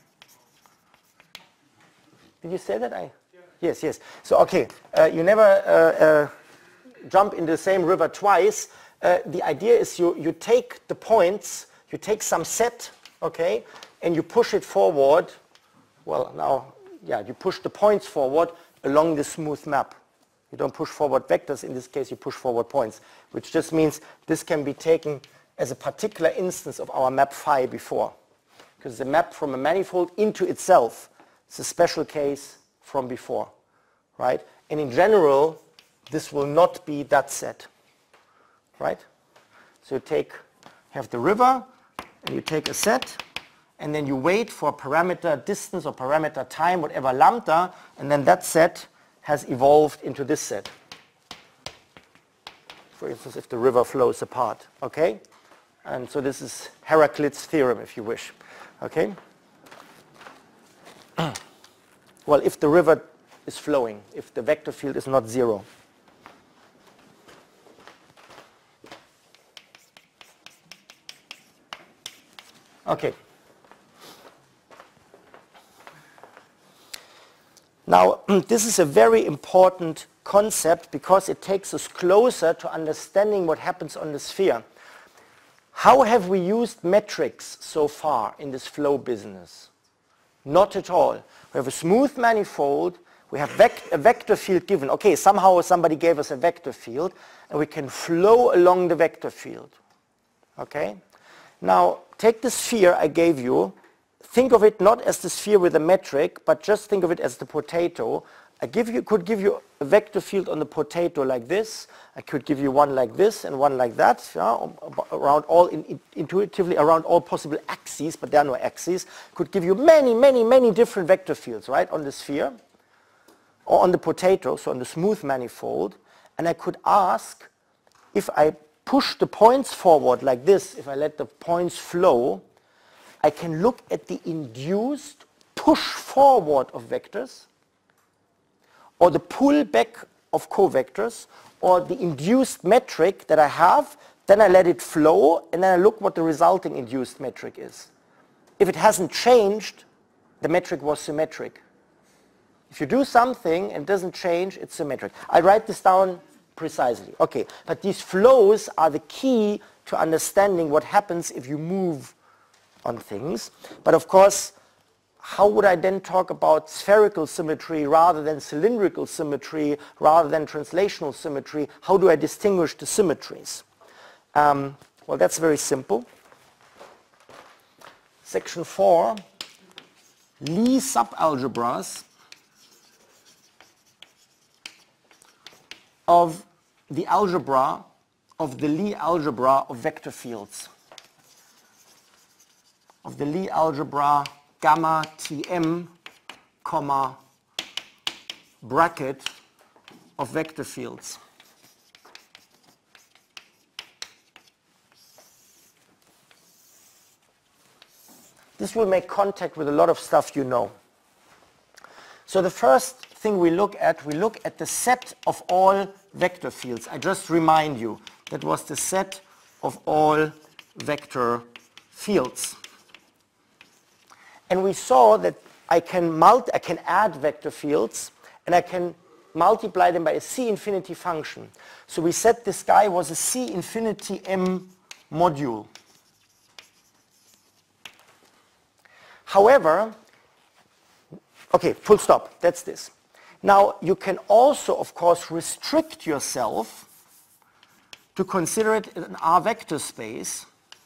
Did you say that? I, yes, yes. So, okay, uh, you never uh, uh, jump in the same river twice. Uh, the idea is you, you take the points, you take some set, okay, and you push it forward. Well, now, yeah, you push the points forward along the smooth map. You don't push forward vectors. In this case, you push forward points, which just means this can be taken as a particular instance of our map phi before. Because the map from a manifold into itself is a special case from before, right? And in general, this will not be that set, right? So you take, have the river, and you take a set, and then you wait for a parameter distance or parameter time, whatever lambda, and then that set has evolved into this set. For instance, if the river flows apart, okay? And so this is Heraclit's theorem, if you wish, okay? Well, if the river is flowing, if the vector field is not zero. Okay. Now, this is a very important concept because it takes us closer to understanding what happens on the sphere. How have we used metrics so far in this flow business? Not at all. We have a smooth manifold, we have vec a vector field given. Okay, somehow somebody gave us a vector field, and we can flow along the vector field. Okay? Now, take the sphere I gave you. Think of it not as the sphere with a metric, but just think of it as the potato. I give you, could give you a vector field on the potato like this. I could give you one like this and one like that, yeah, around all, in, in, intuitively around all possible axes, but there are no axes. Could give you many, many, many different vector fields, right, on the sphere, or on the potato, so on the smooth manifold. And I could ask, if I push the points forward like this, if I let the points flow, I can look at the induced push forward of vectors, or the pull back of covectors, or the induced metric that I have, then I let it flow, and then I look what the resulting induced metric is. If it hasn't changed, the metric was symmetric. If you do something and it doesn't change, it's symmetric. I write this down precisely. Okay, but these flows are the key to understanding what happens if you move on things. But of course, how would I then talk about spherical symmetry rather than cylindrical symmetry, rather than translational symmetry? How do I distinguish the symmetries? Um, well, that's very simple. Section four, Lie subalgebras of the algebra of the Lie algebra of vector fields. Of the Lie algebra gamma Tm, comma, bracket of vector fields. This will make contact with a lot of stuff you know. So the first thing we look at, we look at the set of all vector fields. I just remind you, that was the set of all vector fields. And we saw that I can multi I can add vector fields, and I can multiply them by a C infinity function. So we said this guy was a C infinity M module. However, okay, full stop, that's this. Now, you can also, of course, restrict yourself to consider it an R vector space.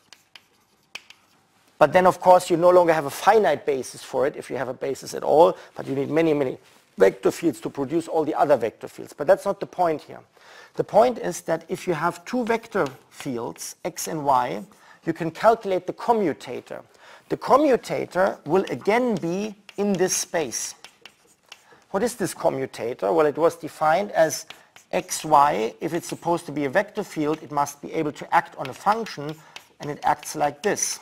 But then, of course, you no longer have a finite basis for it, if you have a basis at all, but you need many, many vector fields to produce all the other vector fields. But that's not the point here. The point is that if you have two vector fields, x and y, you can calculate the commutator. The commutator will again be in this space. What is this commutator? Well, it was defined as xy. If it's supposed to be a vector field, it must be able to act on a function, and it acts like this.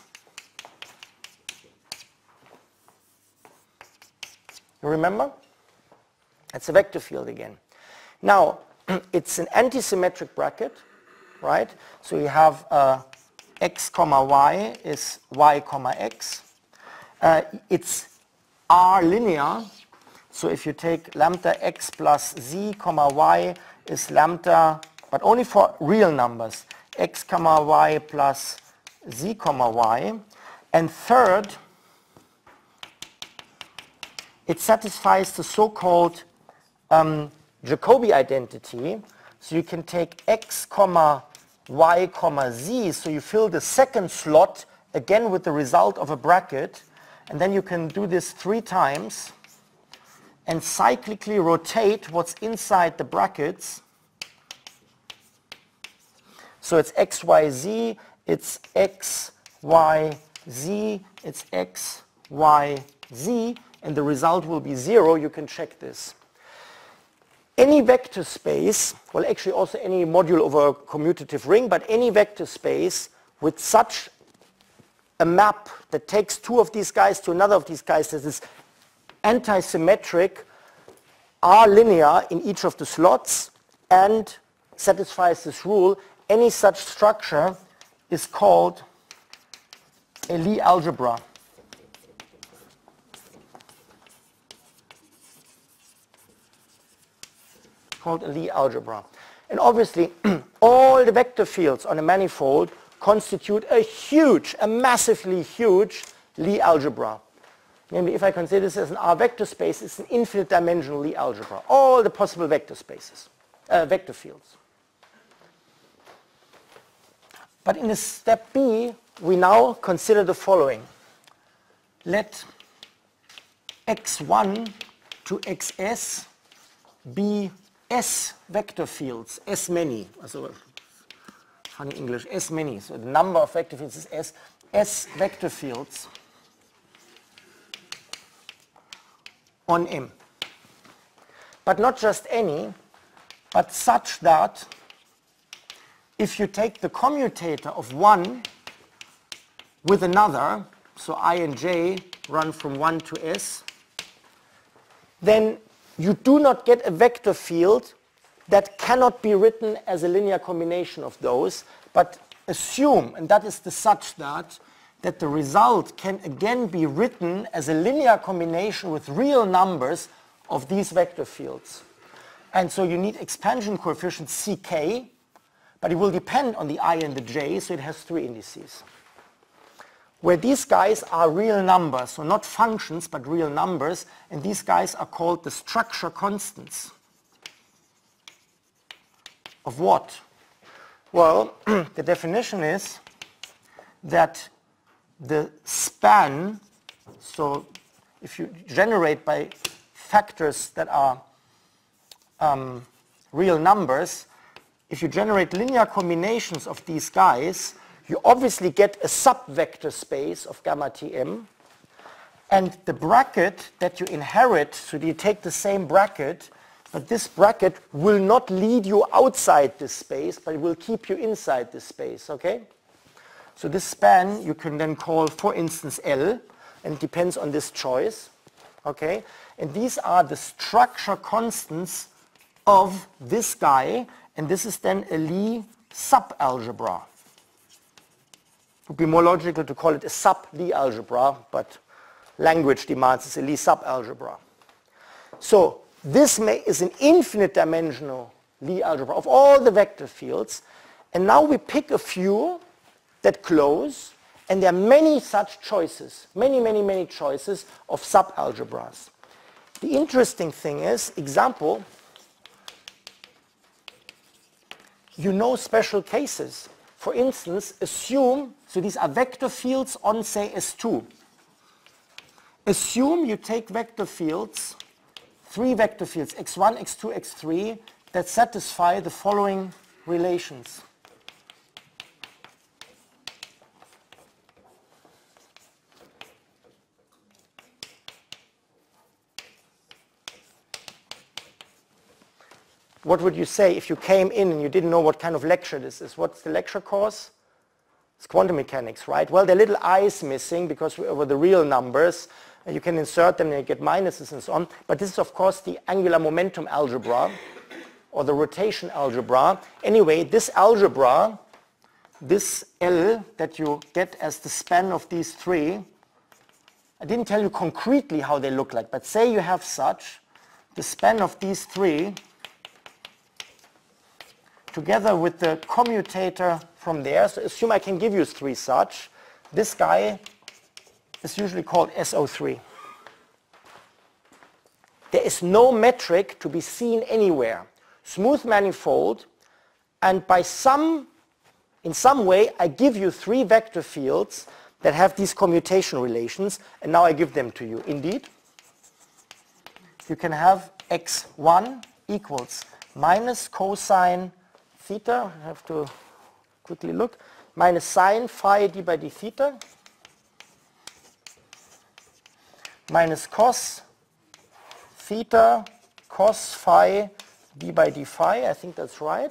You remember? It's a vector field again. Now, it's an antisymmetric bracket, right? So you have uh, x comma y is y comma x. Uh, it's R linear. So if you take lambda x plus z comma y is lambda, but only for real numbers, x comma y plus z comma y. And third, it satisfies the so-called um, Jacobi identity. So you can take x comma y comma z, so you fill the second slot again with the result of a bracket, and then you can do this three times and cyclically rotate what's inside the brackets. So it's x, y, z, it's x, y, z, it's x, y, z, and the result will be zero. You can check this. Any vector space, well actually also any module over a commutative ring, but any vector space with such a map that takes two of these guys to another of these guys that is antisymmetric, are linear in each of the slots and satisfies this rule, any such structure is called a Lie algebra. Called a Lie algebra. And obviously, all the vector fields on a manifold constitute a huge, a massively huge Lie algebra. Namely, if I consider this as an R vector space, it's an infinite dimensional Lie algebra. All the possible vector spaces, uh, vector fields. But in the step B, we now consider the following. Let x one to xs be S vector fields, S many. Also, funny English, S many. So the number of vector fields is S. S vector fields on M. But not just any, but such that if you take the commutator of one with another, so I and j run from one to S, then you do not get a vector field that cannot be written as a linear combination of those, but assume, and that is the such that, that the result can again be written as a linear combination with real numbers of these vector fields. And so you need expansion coefficient C K, but it will depend on the I and the j, so it has three indices. Where these guys are real numbers, so not functions, but real numbers, and these guys are called the structure constants. Of what? Well, the definition is that the span, so if you generate by factors that are um, real numbers, if you generate linear combinations of these guys, you obviously get a subvector space of gamma T M, and the bracket that you inherit, so you take the same bracket, but this bracket will not lead you outside this space, but it will keep you inside this space, okay? So this span you can then call, for instance, L, and it depends on this choice, okay? And these are the structure constants of this guy, and this is then a Lie subalgebra. It would be more logical to call it a sub-Lie algebra, but language demands it's a Lie subalgebra. So this may, is an infinite dimensional Lie algebra of all the vector fields. And now we pick a few that close, and there are many such choices, many, many, many choices of subalgebras. The interesting thing is, example, you know special cases. For instance, assume, so these are vector fields on, say, S two. Assume you take vector fields, three vector fields, x one, x two, x three, that satisfy the following relations. What would you say if you came in and you didn't know what kind of lecture this is? What's the lecture course? It's quantum mechanics, right? Well, there are little i's missing because over the real numbers, you can insert them and you get minuses and so on. But this is, of course, the angular momentum algebra or the rotation algebra. Anyway, this algebra, this L that you get as the span of these three, I didn't tell you concretely how they look like, but say you have such, the span of these three together with the commutator from there. So assume I can give you three such. This guy is usually called S O three. There is no metric to be seen anywhere. Smooth manifold, and by some, in some way, I give you three vector fields that have these commutation relations, and now I give them to you. Indeed, you can have x one equals minus cosine theta, I have to quickly look, minus sine phi d by d theta, minus cos theta cos phi d by d phi, I think that's right.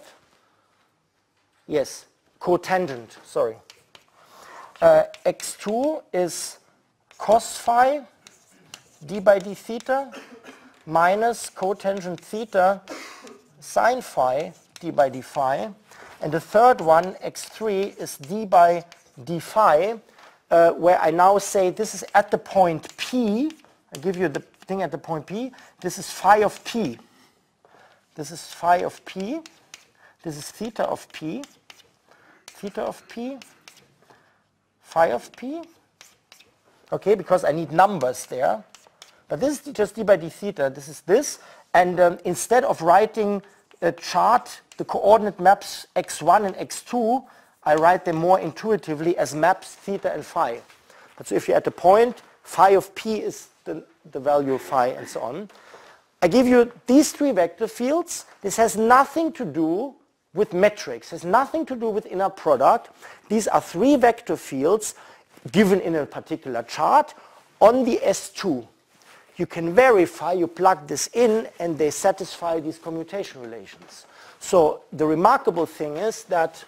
Yes, cotangent, sorry. Uh, x two is cos phi d by d theta minus cotangent theta sine phi d by d phi, and the third one, x three, is d by d phi, uh, where I now say this is at the point P. I give you the thing at the point P. This is phi of P. This is phi of P. This is theta of P. Theta of P. Phi of P. Okay, because I need numbers there. But this is just d by d theta. This is this. And um, instead of writing a chart, the coordinate maps x one and x two, I write them more intuitively as maps theta and phi. But so if you're at the point, phi of P is the, the value of phi and so on. I give you these three vector fields. This has nothing to do with metrics, has nothing to do with inner product. These are three vector fields given in a particular chart on the S two. You can verify, you plug this in, and they satisfy these commutation relations. So the remarkable thing is that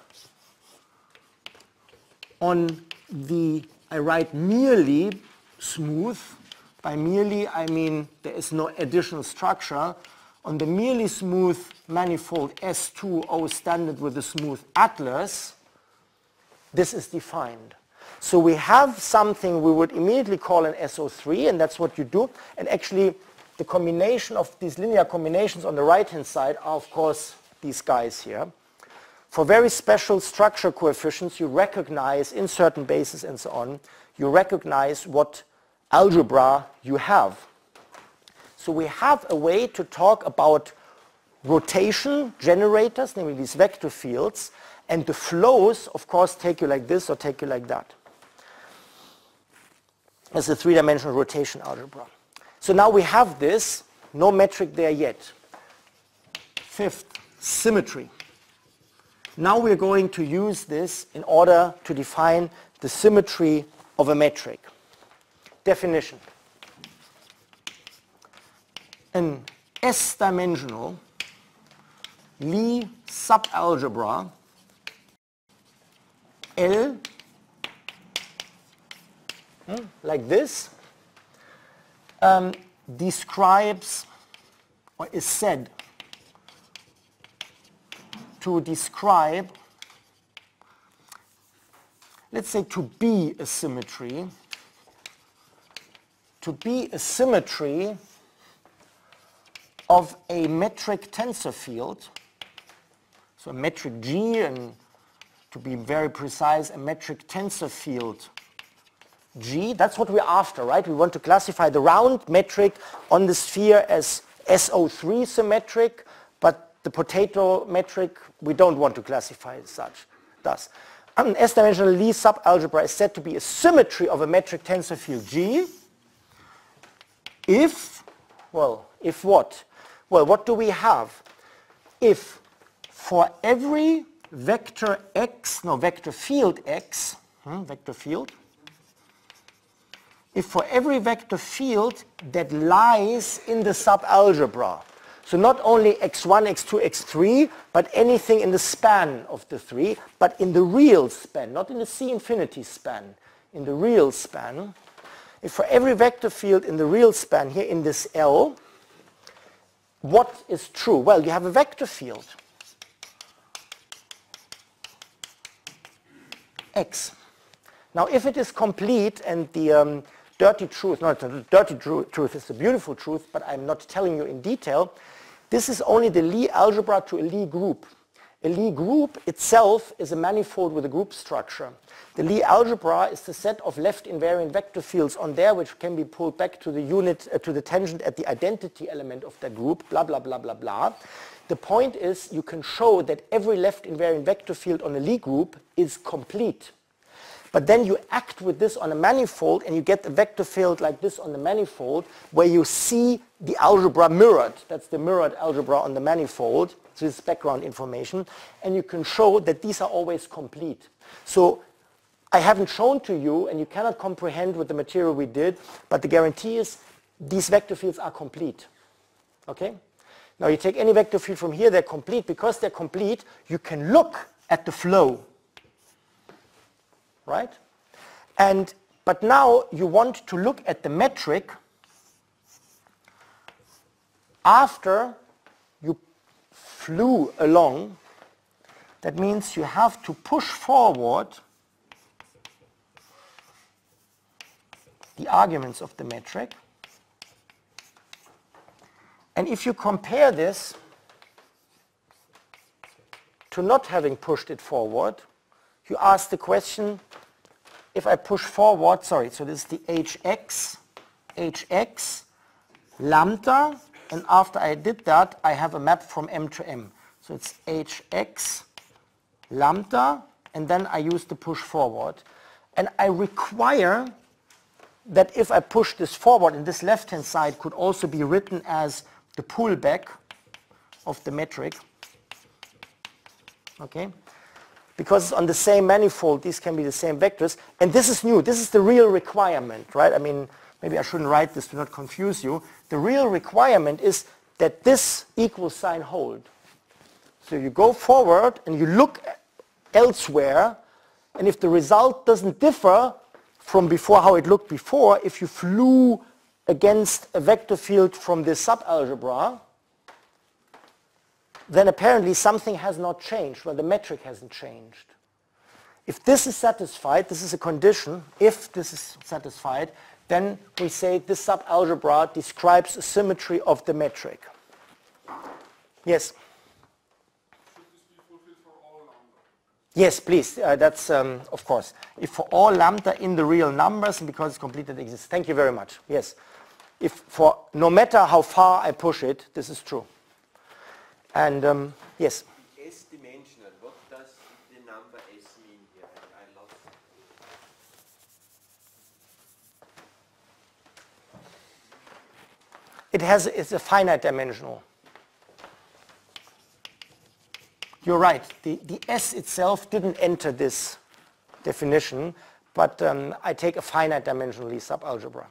on the, I write merely smooth. By merely, I mean there is no additional structure. On the merely smooth manifold S two O standard with the smooth atlas, this is defined. So we have something we would immediately call an S O three, and that's what you do. And actually, the combination of these linear combinations on the right-hand side are, of course, these guys here. For very special structure coefficients, you recognize in certain bases and so on, you recognize what algebra you have. So we have a way to talk about rotation generators, namely these vector fields, and the flows, of course, take you like this or take you like that. As a three-dimensional rotation algebra. So now we have this, no metric there yet. Fifth, symmetry. Now we're going to use this in order to define the symmetry of a metric. Definition. An S-dimensional Lie subalgebra L, hmm, like this, um, describes or is said to describe, let's say, to be a symmetry, to be a symmetry of a metric tensor field, so a metric G, and to be very precise, a metric tensor field G, that's what we're after, right? We want to classify the round metric on the sphere as S O three symmetric, but the potato metric we don't want to classify as such. Thus, an S-dimensional Lie subalgebra is said to be a symmetry of a metric tensor field G if, well, if what? Well, what do we have? If for every vector x, no, vector field x, hmm, vector field, if for every vector field that lies in the subalgebra, so not only x one, x two, x three, but anything in the span of the three, but in the real span, not in the C infinity span, in the real span, if for every vector field in the real span here in this L, what is true? Well, you have a vector field, x. Now, if it is complete, and the um, dirty truth, not the dirty tru truth, is the beautiful truth, but I'm not telling you in detail, this is only the Lie algebra to a Lie group. A Lie group itself is a manifold with a group structure. The Lie algebra is the set of left invariant vector fields on there, which can be pulled back to the unit, uh, to the tangent at the identity element of that group, blah, blah, blah, blah, blah. The point is, you can show that every left invariant vector field on a Lie group is complete. But then you act with this on a manifold, and you get a vector field like this on the manifold, where you see the algebra mirrored. That's the mirrored algebra on the manifold. So this is background information. And you can show that these are always complete. So I haven't shown to you, and you cannot comprehend with the material we did, but the guarantee is these vector fields are complete. Okay? Now you take any vector field from here, they're complete. Because they're complete, you can look at the flow. Right? And, but now you want to look at the metric after you flew along. That means you have to push forward the arguments of the metric. And if you compare this to not having pushed it forward, you ask the question, if I push forward, sorry, so this is the hx, hx, lambda, and after I did that, I have a map from M to M. So it's hx, lambda, and then I use the push forward. And I require that if I push this forward, and this left-hand side could also be written as the pullback of the metric, okay? Because it's on the same manifold, these can be the same vectors. And this is new. This is the real requirement, right? I mean, maybe I shouldn't write this to not confuse you. The real requirement is that this equal sign hold. So you go forward and you look elsewhere, and if the result doesn't differ from before how it looked before, if you flew against a vector field from this subalgebra, then apparently something has not changed, well, the metric hasn't changed. If this is satisfied, this is a condition, if this is satisfied, then we say this subalgebra describes a symmetry of the metric. Yes? Should this be fulfilled for all lambda? Yes, please, uh, that's, um, of course. If for all lambda in the real numbers, and because it's complete, it exists. Thank you very much. Yes. If for, no matter how far I push it, this is true. And um, yes? S-dimensional, what does the number S mean here? I, I lost it. It has, it's a finite dimensional. You're right, the, the S itself didn't enter this definition, but um, I take a finite dimensional Lie subalgebra.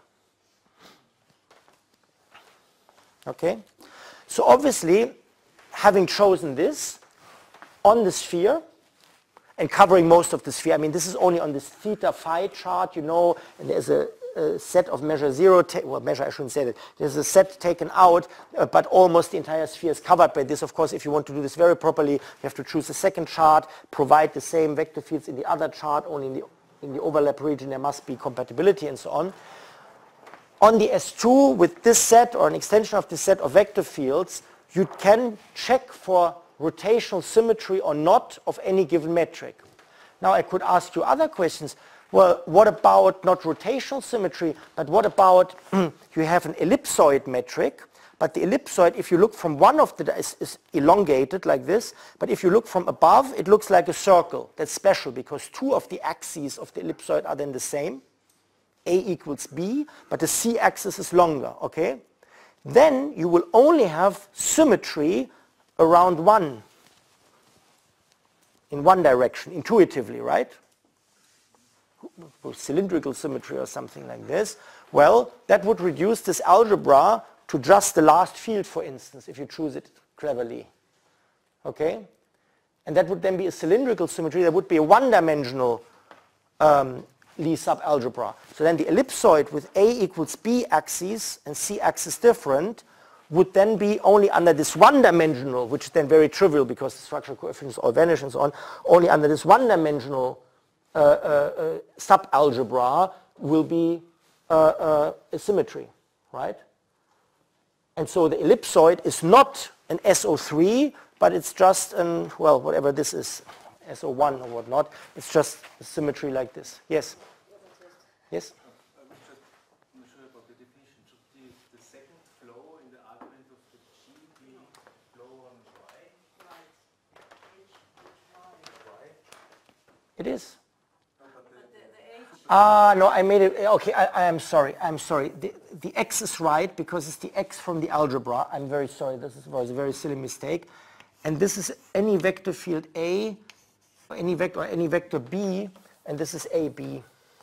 Okay? So obviously, having chosen this on the sphere and covering most of the sphere, I mean, this is only on this theta phi chart, you know, and there's a, a set of measure zero, well, measure, I shouldn't say that, there's a set taken out, uh, but almost the entire sphere is covered by this. Of course, if you want to do this very properly, you have to choose a second chart, provide the same vector fields in the other chart, only in the, in the overlap region there must be compatibility and so on. on the S two with this set or an extension of this set of vector fields, you can check for rotational symmetry or not of any given metric. Now I could ask you other questions. Well, what about not rotational symmetry, but what about you have an ellipsoid metric, but the ellipsoid, if you look from one of the, is, is elongated like this, but if you look from above, it looks like a circle. That's special because two of the axes of the ellipsoid are then the same. A equals B, but the C axis is longer, okay? Then you will only have symmetry around one, in one direction, intuitively, right? Cylindrical symmetry or something like this. Well, that would reduce this algebra to just the last field, for instance, if you choose it cleverly, okay? And that would then be a cylindrical symmetry. That would be a one-dimensional um, Lie subalgebra. So then the ellipsoid with A equals B axis and C axis different would then be only under this one-dimensional, which is then very trivial because the structural coefficients all vanish and so on, only under this one-dimensional uh, uh, uh, subalgebra will be uh, uh, a symmetry, right? And so the ellipsoid is not an S O three, but it's just an, well, whatever this is, S O one or whatnot. It's just a symmetry like this. Yes? Yes? I'm just not sure about the definition. Should the, the second flow in the argument of the G be flow on Y? Right. Y? It is. No, but the, Ah, no, I made it, okay, I, I am sorry, I'm sorry. The, the x is right because it's the x from the algebra. I'm very sorry, this is, was a very silly mistake. And this is any vector field A, or any vector, or any vector B, and this is A B.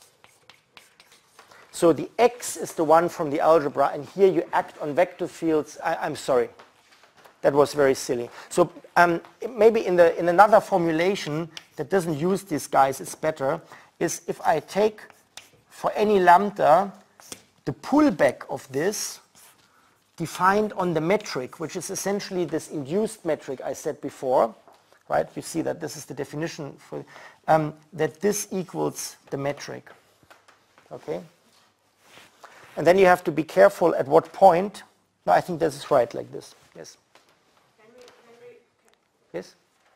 So the x is the one from the algebra, and here you act on vector fields. I, I'm sorry, that was very silly. So um, maybe in, the, in another formulation that doesn't use these guys, it's better, is if I take for any lambda the pullback of this defined on the metric, which is essentially this induced metric I said before, right? You see that this is the definition for um, that this equals the metric, okay? And then you have to be careful at what point. No, I think this is right, like this. Yes. Can we, can we, Yes.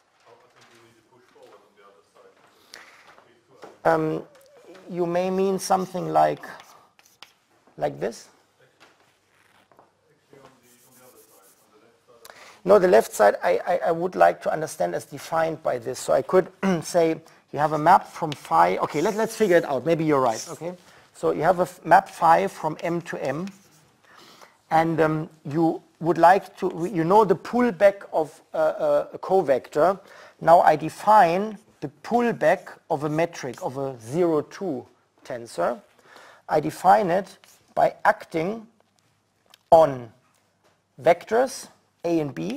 I think you need to push forward on the other side. Um, you may mean something like like this. Actually, on the, on the other side, on the left side. Of No, the left side I, I, I would like to understand as defined by this. So I could say you have a map from phi. Okay, let, let's figure it out. Maybe you're right. Okay. So you have a f- map phi from M to M. And um, you would like to, you know the pullback of uh, uh, a covector. Now I define the pullback of a metric, of a zero two tensor. I define it by acting on vectors A and B,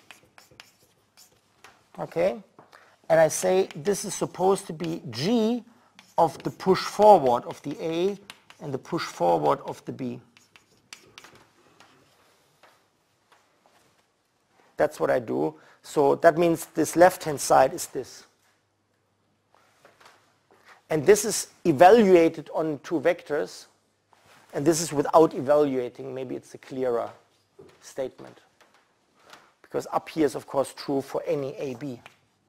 okay? And I say this is supposed to be G of the push forward of the A and the push forward of the B. That's what I do. So that means this left-hand side is this. And this is evaluated on two vectors. And this is without evaluating. Maybe it's a clearer statement. Because up here is, of course, true for any A B.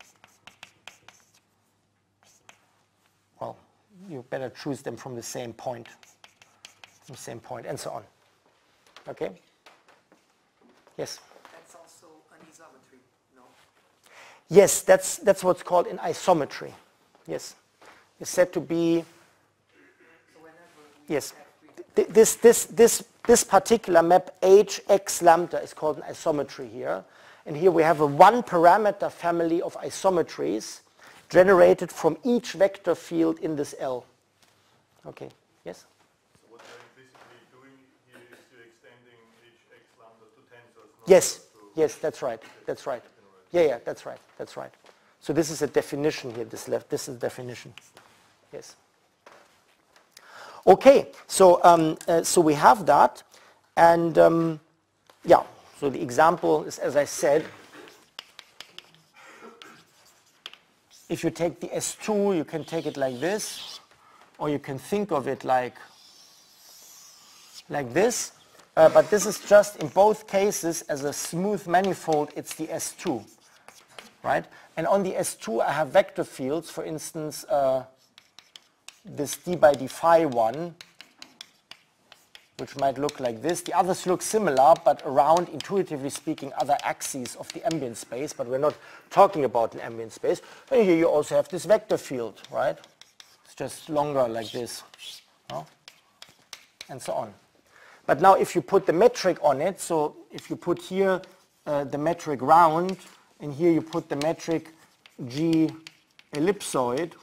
Well, you better choose them from the same point. From the same point, and so on. Okay? Yes? that's also an isometry, no? Yes, that's, that's what's called an isometry. Yes. It's said to be, So whenever we yes. have Th- This, this, this, this particular map H x lambda is called an isometry here. And here we have a one parameter family of isometries generated from each vector field in this L. Okay, yes? So what you're implicitly doing here is you're extending H x lambda to tensors. Not Yes, just to yes, that's right, that's right. Yeah, yeah, that's right, that's right. So this is a definition here, this left, this is a definition. Yes. Okay, so um, uh, so we have that, and um, yeah, so the example is, as I said, if you take the S two, you can take it like this, or you can think of it like like this. Uh, but this is just, in both cases, as a smooth manifold, it's the S two, right? And on the S two, I have vector fields, for instance, uh, this d by d phi one, which might look like this. The others look similar, but around, intuitively speaking, other axes of the ambient space, but we're not talking about an ambient space. And here you also have this vector field, right? It's just longer like this, no? And so on. But now if you put the metric on it, so if you put here uh, the metric round, and here you put the metric G ellipsoid,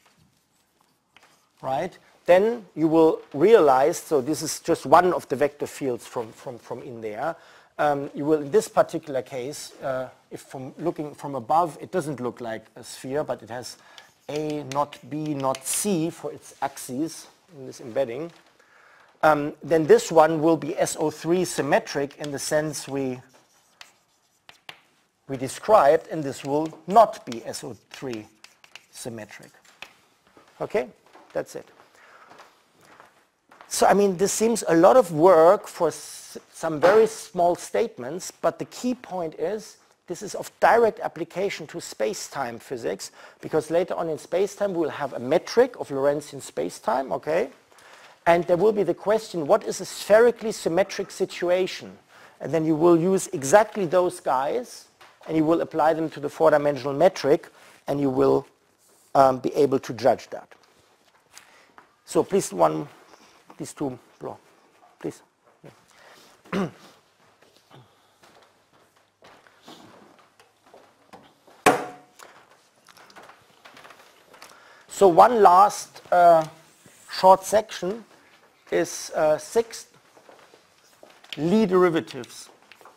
right? Then you will realize, so this is just one of the vector fields from, from, from in there. Um, you will, in this particular case, uh, if from looking from above, it doesn't look like a sphere, but it has A, not B, not C for its axes in this embedding. Um, then this one will be S O three symmetric in the sense we, we described, and this will not be S O three symmetric. Okay, that's it. So, I mean, this seems a lot of work for s some very small statements, but the key point is this is of direct application to space-time physics, because later on in space-time we'll have a metric of Lorentzian space-time, okay? And there will be the question, what is a spherically symmetric situation? And then you will use exactly those guys, and you will apply them to the four-dimensional metric, and you will um, be able to judge that. So please, one, these two, please. Yeah. So one last uh, short section is uh, sixth, Lie derivatives.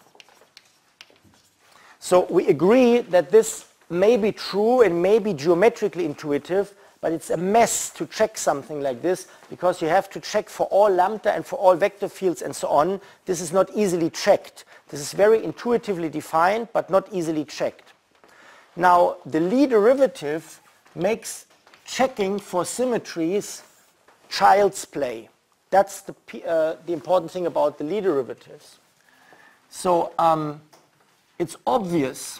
So we agree that this may be true and may be geometrically intuitive, but it's a mess to check something like this, because you have to check for all lambda and for all vector fields and so on. This is not easily checked. This is very intuitively defined, but not easily checked. Now, the Lie derivative makes checking for symmetries child's play. That's the, uh, the important thing about the Lie derivatives. So um, it's obvious,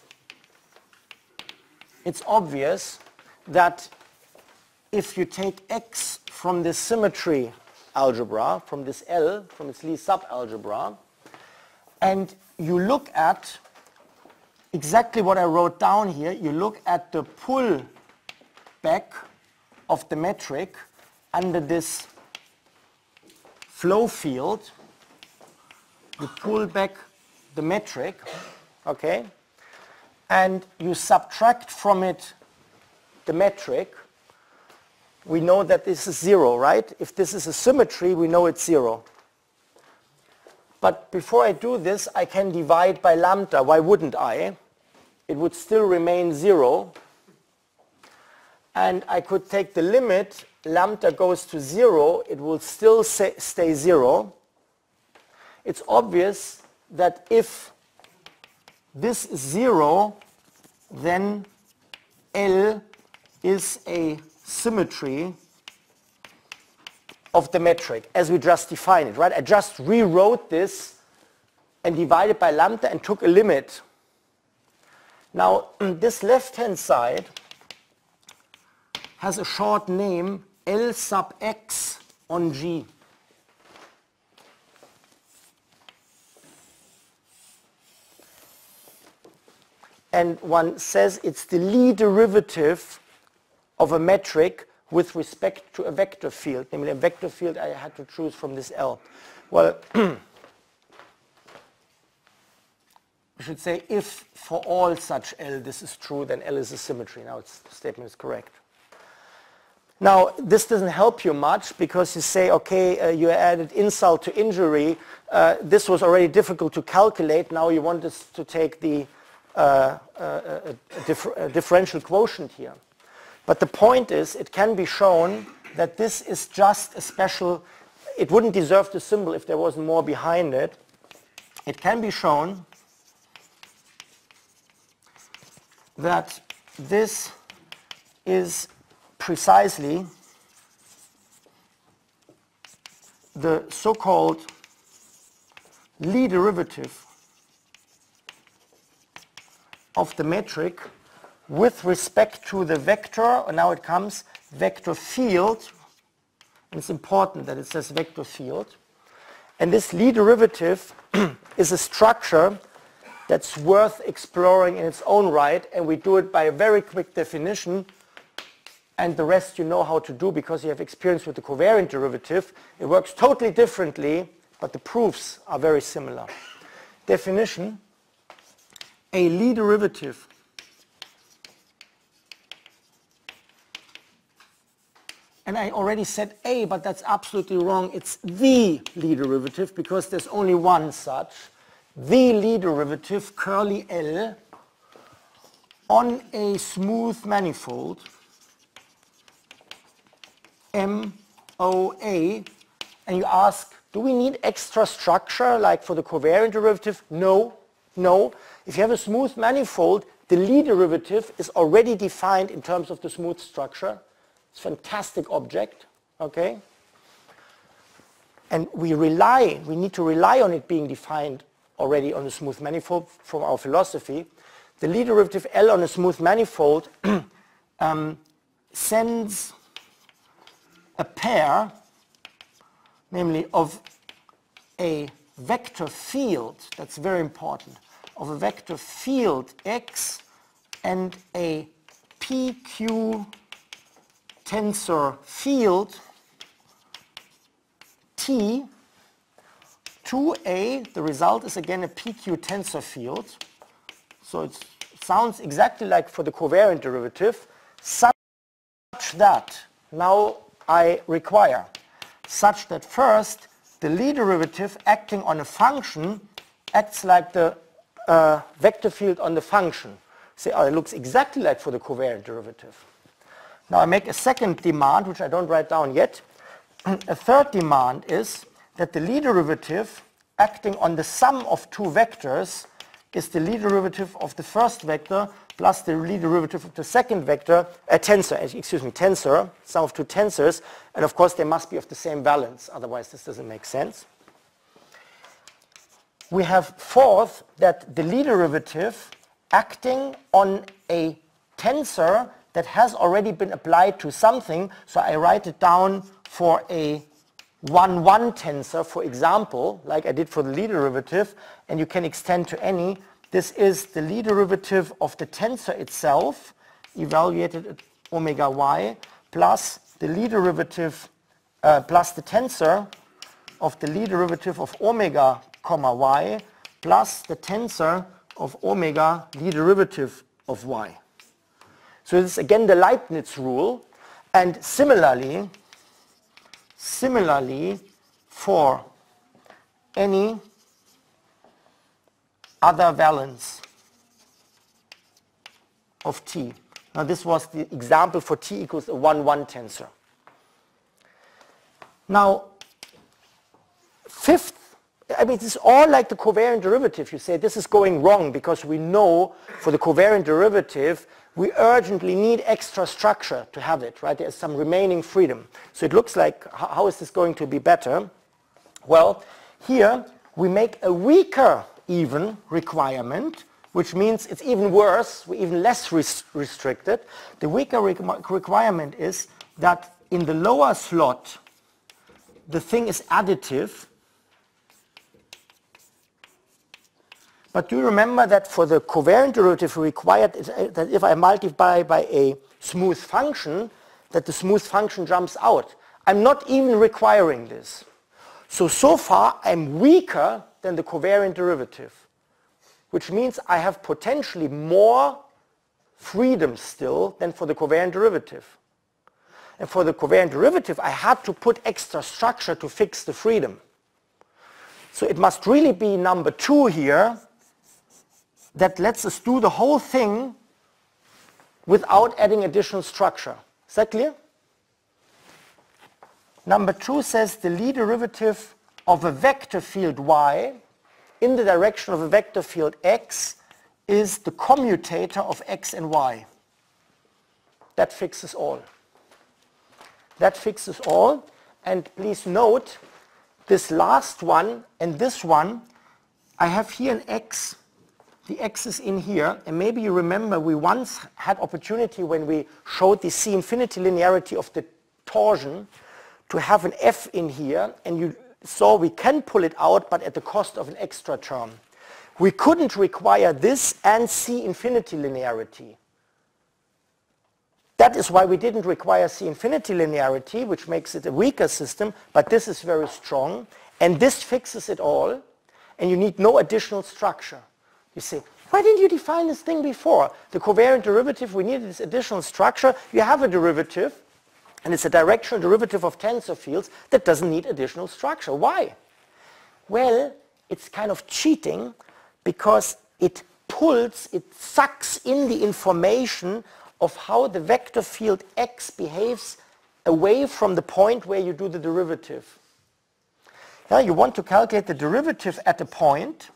it's obvious that if you take X from this symmetry algebra, from this L, from its Lie subalgebra, and you look at exactly what I wrote down here, you look at the pull back of the metric under this flow field, you pull back the metric, okay, and you subtract from it the metric, we know that this is zero, right? If this is a symmetry, we know it's zero. But before I do this, I can divide by lambda. Why wouldn't I? It would still remain zero. And I could take the limit, lambda goes to zero, it will still say, stay zero. It's obvious that if this is zero, then L is a symmetry of the metric as we just defined it, right? I just rewrote this and divided by lambda and took a limit. Now, this left-hand side has a short name, L sub x on G. And one says it's the Lie derivative of a metric with respect to a vector field, namely a vector field I had to choose from this L. Well, we should say if for all such L this is true, then L is a symmetry. Now it's, the statement is correct. Now, this doesn't help you much because you say, okay, uh, you added insult to injury. Uh, this was already difficult to calculate. Now you want us to take the uh, uh, a, a, differ a differential quotient here. But the point is, it can be shown that this is just a special, it wouldn't deserve the symbol if there wasn't more behind it. It can be shown that this is precisely the so-called Lie derivative of the metric with respect to the vector, and now it comes vector field. And it's important that it says vector field. And this Lie derivative is a structure that's worth exploring in its own right, and we do it by a very quick definition, and the rest you know how to do because you have experience with the covariant derivative. It works totally differently, but the proofs are very similar. Definition: a Lie derivative and I already said A, but that's absolutely wrong. It's the Lie derivative because there's only one such. The Lie derivative, curly L, on a smooth manifold, M O A, and you ask, do we need extra structure like for the covariant derivative? No, no. If you have a smooth manifold, the Lie derivative is already defined in terms of the smooth structure. It's a fantastic object, okay? And we rely, we need to rely on it being defined already on a smooth manifold from our philosophy. The Lie derivative L on a smooth manifold um, sends a pair, namely of a vector field, that's very important, of a vector field X and a P Q tensor field T to A. The result is again a P Q tensor field. So it's, it sounds exactly like for the covariant derivative, such that now I require such that first the Lie derivative acting on a function acts like the uh, vector field on the function. See, oh, it looks exactly like for the covariant derivative. Now I make a second demand, which I don't write down yet. A third demand is that the Lie derivative acting on the sum of two vectors is the Lie derivative of the first vector plus the Lie derivative of the second vector, a tensor, excuse me, tensor, sum of two tensors, and of course they must be of the same valence, otherwise this doesn't make sense. We have fourth that the Lie derivative acting on a tensor that has already been applied to something, so I write it down for a one one tensor, for example, like I did for the Lie derivative, and you can extend to any. This is the Lie derivative of the tensor itself, evaluated at omega y, plus the Lie derivative, uh, plus the tensor of the Lie derivative of omega comma y, plus the tensor of omega Lie derivative of y. So this is again the Leibniz rule, and similarly, similarly for any other valence of T. Now this was the example for T equals a one one tensor. Now, fifth, I mean, it's all like the covariant derivative. You say this is going wrong because we know for the covariant derivative we urgently need extra structure to have it, right? There's some remaining freedom. So it looks like, how is this going to be better? Well, here we make a weaker even requirement, which means it's even worse, we're even less res restricted. The weaker re requirement is that in the lower slot, the thing is additive. But do you remember that for the covariant derivative required is that if I multiply by a smooth function, that the smooth function jumps out. I'm not even requiring this. So, so far I'm weaker than the covariant derivative, which means I have potentially more freedom still than for the covariant derivative. And for the covariant derivative I had to put extra structure to fix the freedom. So it must really be number two here that lets us do the whole thing without adding additional structure. Is that clear? Number two says the Lie derivative of a vector field y in the direction of a vector field x is the commutator of x and y. That fixes all. That fixes all. And please note this last one and this one, I have here an x. The x is in here, and maybe you remember we once had opportunity when we showed the C infinity linearity of the torsion to have an f in here, and you saw we can pull it out, but at the cost of an extra term. We couldn't require this and C infinity linearity. That is why we didn't require C infinity linearity, which makes it a weaker system, but this is very strong, and this fixes it all, and you need no additional structure. You say, why didn't you define this thing before? The covariant derivative, we needed this additional structure. You have a derivative, and it's a directional derivative of tensor fields that doesn't need additional structure. Why? Well, it's kind of cheating because it pulls, it sucks in the information of how the vector field x behaves away from the point where you do the derivative. Now you want to calculate the derivative at a point,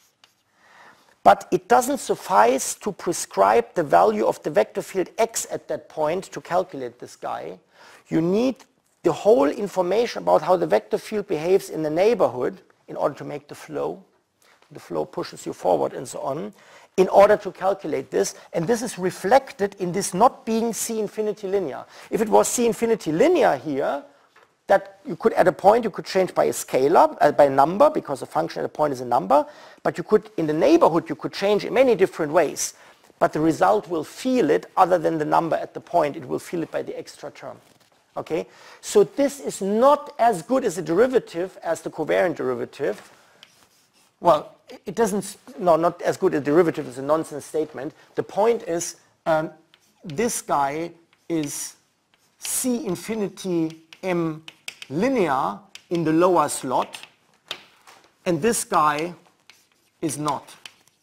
but it doesn't suffice to prescribe the value of the vector field x at that point to calculate this guy. You need the whole information about how the vector field behaves in the neighborhood in order to make the flow. The flow pushes you forward and so on, in order to calculate this. And this is reflected in this not being C infinity linear. If it was C infinity linear here, that you could at a point you could change by a scalar, uh, by a number, because a function at a point is a number, but you could, in the neighborhood, you could change in many different ways. But the result will feel it other than the number at the point. It will feel it by the extra term. Okay? So this is not as good as a derivative as the covariant derivative. Well, it doesn't, no, not as good a derivative as a nonsense statement. The point is, um, this guy is C infinity m linear in the lower slot, and this guy is not.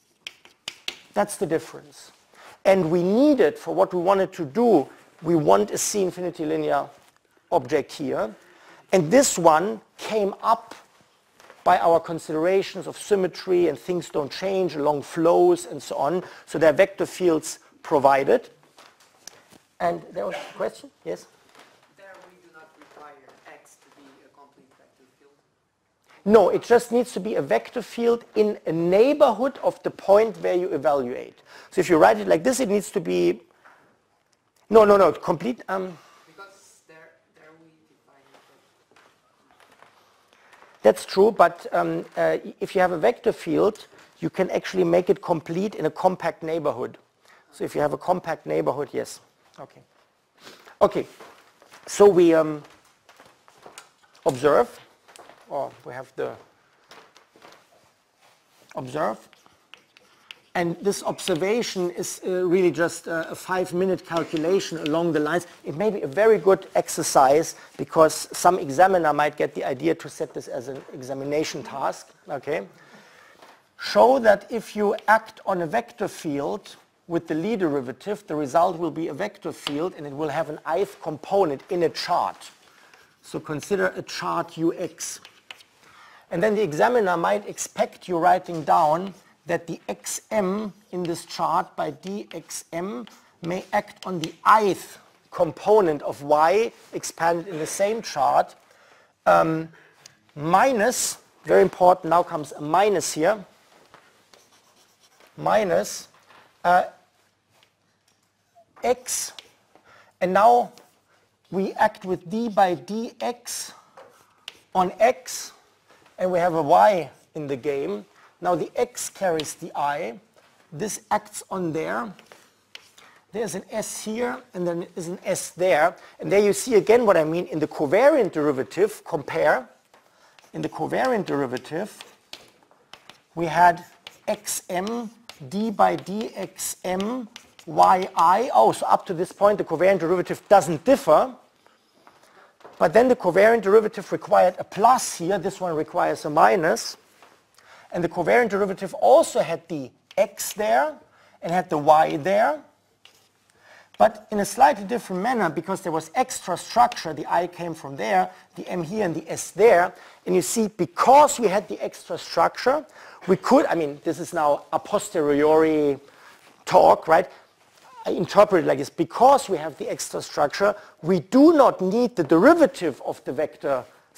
That's the difference. And we need it for what we wanted to do. We want a C infinity linear object here. And this one came up by our considerations of symmetry, and things don't change along flows and so on. So there are vector fields provided. And there was a question? Yes? There we do not require X to be a complete vector field. No, it just needs to be a vector field in a neighborhood of the point where you evaluate. So if you write it like this, it needs to be, no, no, no, complete. Um, Because there, there we define it. That's true, but um, uh, if you have a vector field, you can actually make it complete in a compact neighborhood. So if you have a compact neighborhood, yes. Okay. Okay. So we um, observe, or we have the observe. And this observation is uh, really just a, a five-minute calculation along the lines. It may be a very good exercise because some examiner might get the idea to set this as an examination task. Okay. Show that if you act on a vector field with the Lie derivative, the result will be a vector field, and it will have an ith component in a chart. So consider a chart U X. And then the examiner might expect you writing down that the xm in this chart by dxm may act on the ith component of y expanded in the same chart, um, minus, very important, now comes a minus here, minus uh, x, and now we act with d by dx on x, and we have a y in the game. Now the x carries the I, this acts on there, there's an s here, and then there's an s there, and there you see again what I mean. In the covariant derivative, compare, in the covariant derivative, we had xm d by dxm yi, oh, so up to this point the covariant derivative doesn't differ, but then the covariant derivative required a plus here, this one requires a minus. And the covariant derivative also had the x there and had the y there, but in a slightly different manner because there was extra structure. The I came from there, the m here and the s there. And you see, because we had the extra structure, we could, I mean, this is now a posteriori talk, right? I interpret it like this. Because we have the extra structure, we do not need the derivative of the vector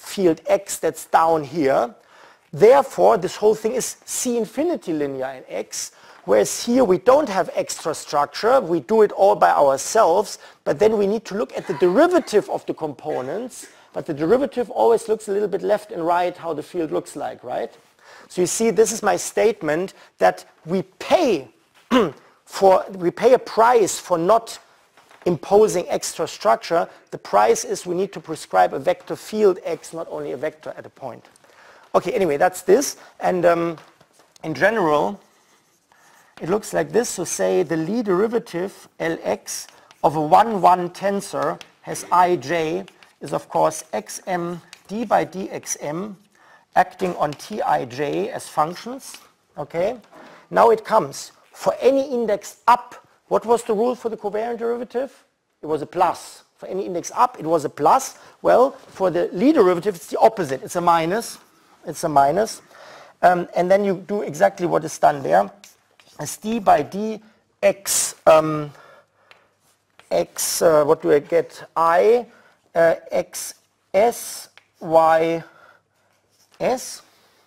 field X that's down here. Therefore, this whole thing is C infinity linear in X, whereas here we don't have extra structure. We do it all by ourselves, but then we need to look at the derivative of the components. But the derivative always looks a little bit left and right how the field looks like, right? So you see, this is my statement that we pay for, we pay a price for not imposing extra structure. The price is we need to prescribe a vector field X, not only a vector at a point. Okay, anyway, that's this. And um, in general, it looks like this. So say the Lie derivative Lx of a one one tensor has Ij is of course xm d by dxm acting on Tij as functions. Okay. Now it comes for any index up. What was the rule for the covariant derivative? It was a plus. For any index up, it was a plus. Well, for the Lie derivative, it's the opposite. It's a minus. It's a minus. Um, and then you do exactly what is done there. As d by dx, um, x, uh, what do I get? I, uh, x s, y s.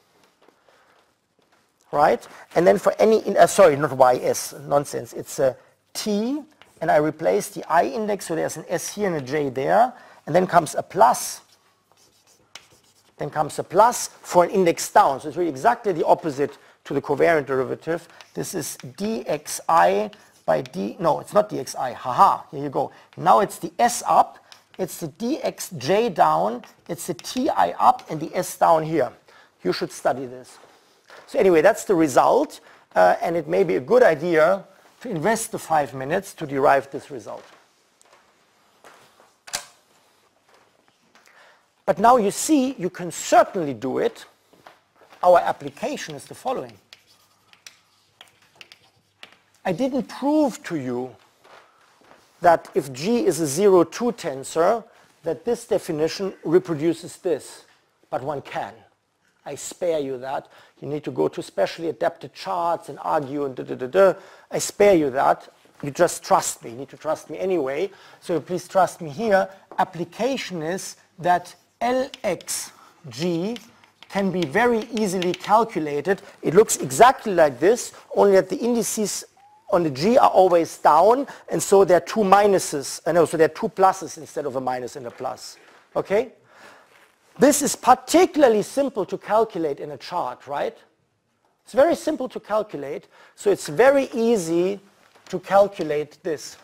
Right? And then for any, in, uh, sorry, not ys, nonsense. It's a t, and I replace the I index, so there's an s here and a j there. And then comes a plus. Then comes a plus for an index down. So it's really exactly the opposite to the covariant derivative. This is dxi by d, no, it's not dxi, haha, here you go. Now it's the s up, it's the dxj down, it's the ti up, and the s down here. You should study this. So anyway, that's the result, uh, and it may be a good idea to invest the five minutes to derive this result. But now you see, you can certainly do it. Our application is the following. I didn't prove to you that if G is a zero two tensor, that this definition reproduces this, but one can. I spare you that. You need to go to specially adapted charts and argue and da da da da. I spare you that. You just trust me. You need to trust me anyway. So please trust me here. Application is that L X G can be very easily calculated. It looks exactly like this, only that the indices on the G are always down, and so there are two minuses. Uh, no, so there are two pluses instead of a minus and a plus. Okay? This is particularly simple to calculate in a chart, right? It's very simple to calculate, so it's very easy to calculate this.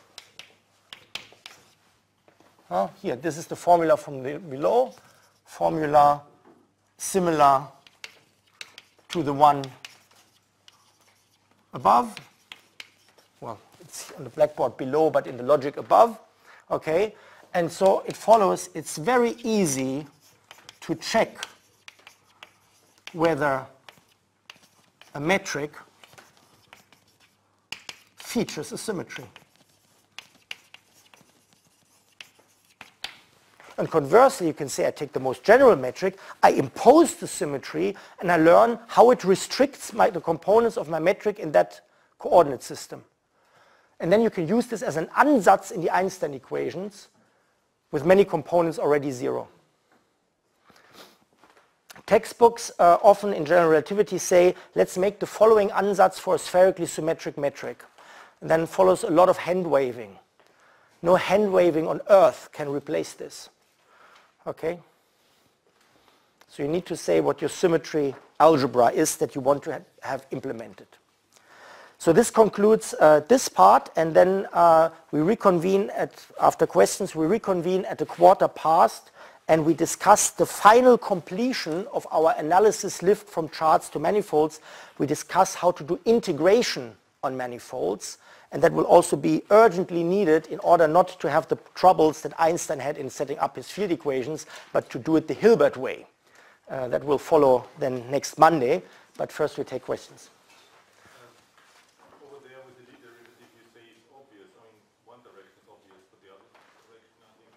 Uh, here, this is the formula from the below. Formula similar to the one above. Well, it's on the blackboard below, but in the logic above. Okay, and so it follows, it's very easy to check whether a metric features a symmetry. And conversely, you can say I take the most general metric, I impose the symmetry, and I learn how it restricts my, the components of my metric in that coordinate system. And then you can use this as an ansatz in the Einstein equations with many components already zero. Textbooks uh, often in general relativity say, let's make the following ansatz for a spherically symmetric metric. And then follows a lot of hand waving. No hand waving on Earth can replace this. Okay? So you need to say what your symmetry algebra is that you want to ha have implemented. So this concludes uh, this part, and then uh, we reconvene at, after questions, we reconvene at a quarter past, and we discuss the final completion of our analysis lift from charts to manifolds. We discuss how to do integration on manifolds, and that will also be urgently needed in order not to have the troubles that Einstein had in setting up his field equations, but to do it the Hilbert way. Uh, that will follow then next Monday, but first we take questions. Over there with the Lie derivative, you say it's obvious. I mean, one direction is obvious, but the other direction, I think,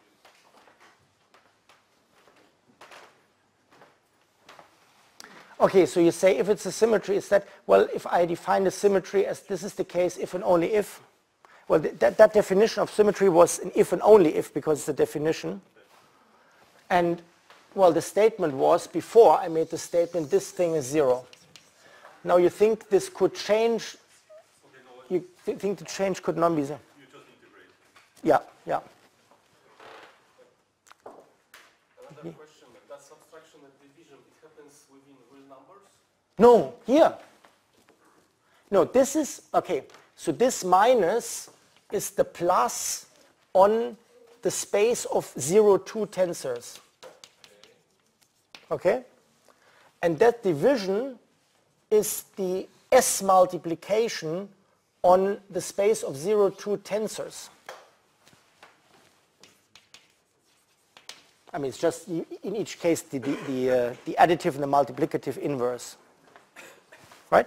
is... Okay, so you say if it's a symmetry, is that, well, if I define the symmetry as this is the case if and only if, well, th that, that definition of symmetry was an if and only if because it's the definition. And well, the statement was, before I made the statement, this thing is zero. Now you think this could change, Okay, no, you th think the change could not be zero. you just integrate. Yeah, yeah. Another question, that subtraction and division, it happens within real numbers? No, here. No, this is, okay, so this minus is the plus on the space of zero, two tensors. Okay? And that division is the S multiplication on the space of zero, two tensors. I mean, it's just in each case the, the, the, uh, the additive and the multiplicative inverse. Right?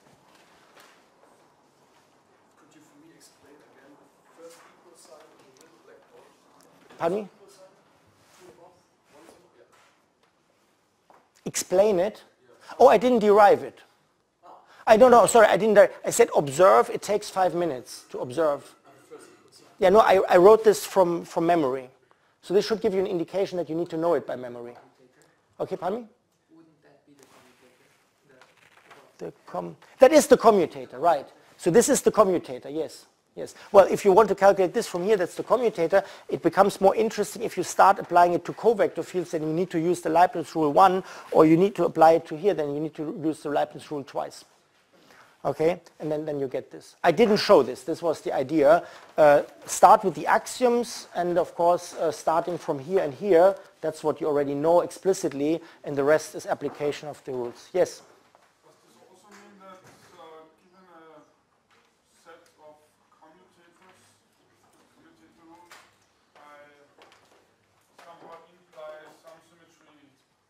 Could you for me explain again the first equal sign in the middle black hole? Pardon me? Equal sign? Two above, one zero? Yeah. Explain it. Oh, I didn't derive it. I don't know, sorry, I didn't, I said observe, it takes five minutes to observe. Yeah, no, I, I wrote this from, from memory. So this should give you an indication that you need to know it by memory. Okay, pardon me? Wouldn't that be the commutator? The com that is the commutator, right. So this is the commutator, yes. Yes. Well, if you want to calculate this from here, that's the commutator. It becomes more interesting if you start applying it to covector fields, then you need to use the Leibniz rule one, or you need to apply it to here, then you need to use the Leibniz rule twice. Okay, and then, then you get this. I didn't show this, this was the idea. Uh, start with the axioms, and of course, uh, starting from here and here, that's what you already know explicitly, and the rest is application of the rules. Yes? Does this also mean that uh, given a set of commutators, commutator rules, I somehow imply some symmetry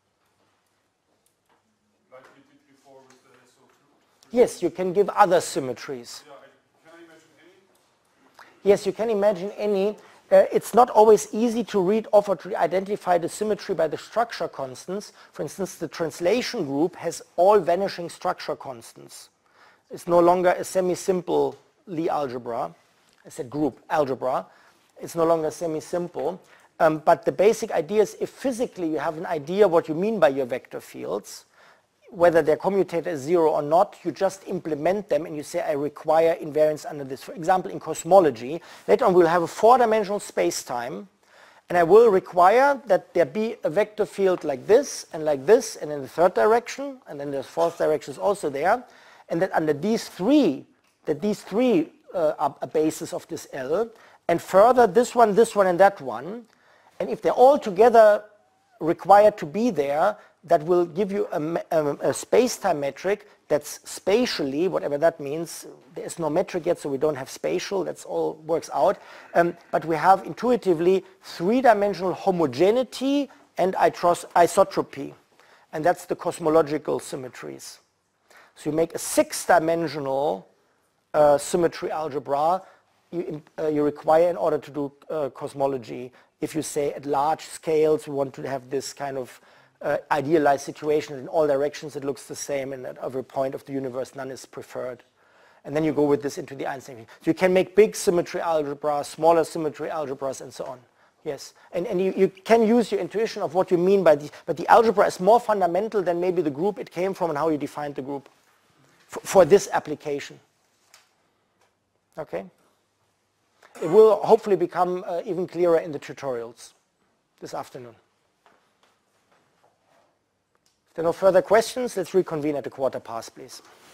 like we did before with the S O two? Yes, you can give other symmetries. Yeah, I, can I imagine any? Yes, you can imagine any. Uh, it's not always easy to read off or to identify the symmetry by the structure constants. For instance, the translation group has all vanishing structure constants. It's no longer a semi-simple Lie algebra. I said group algebra. It's no longer semi-simple. Um, but the basic idea is, if physically you have an idea what you mean by your vector fields, whether their commutator is zero or not, you just implement them and you say, I require invariance under this. For example, in cosmology, later on we'll have a four-dimensional space-time, and I will require that there be a vector field like this, and like this, and in the third direction, and then the fourth direction is also there, and that under these three, that these three uh, are a basis of this L, and further this one, this one, and that one, and if they're all together required to be there, that will give you a, a, a space-time metric that's spatially, whatever that means. There is no metric yet, so we don't have spatial. That's all works out. Um, but we have intuitively three-dimensional homogeneity and isotropy. And that's the cosmological symmetries. So you make a six-dimensional uh, symmetry algebra you, uh, you require in order to do uh, cosmology. If you say at large scales, we want to have this kind of Uh, idealized situation in all directions, it looks the same, and at every point of the universe none is preferred. And then you go with this into the Einstein. So you can make big symmetry algebras, smaller symmetry algebras, and so on. Yes, and, and you, you can use your intuition of what you mean by the, but the algebra is more fundamental than maybe the group it came from and how you defined the group for, for this application. Okay? It will hopefully become uh, even clearer in the tutorials this afternoon. If there are no further questions, let's reconvene at a quarter past, please.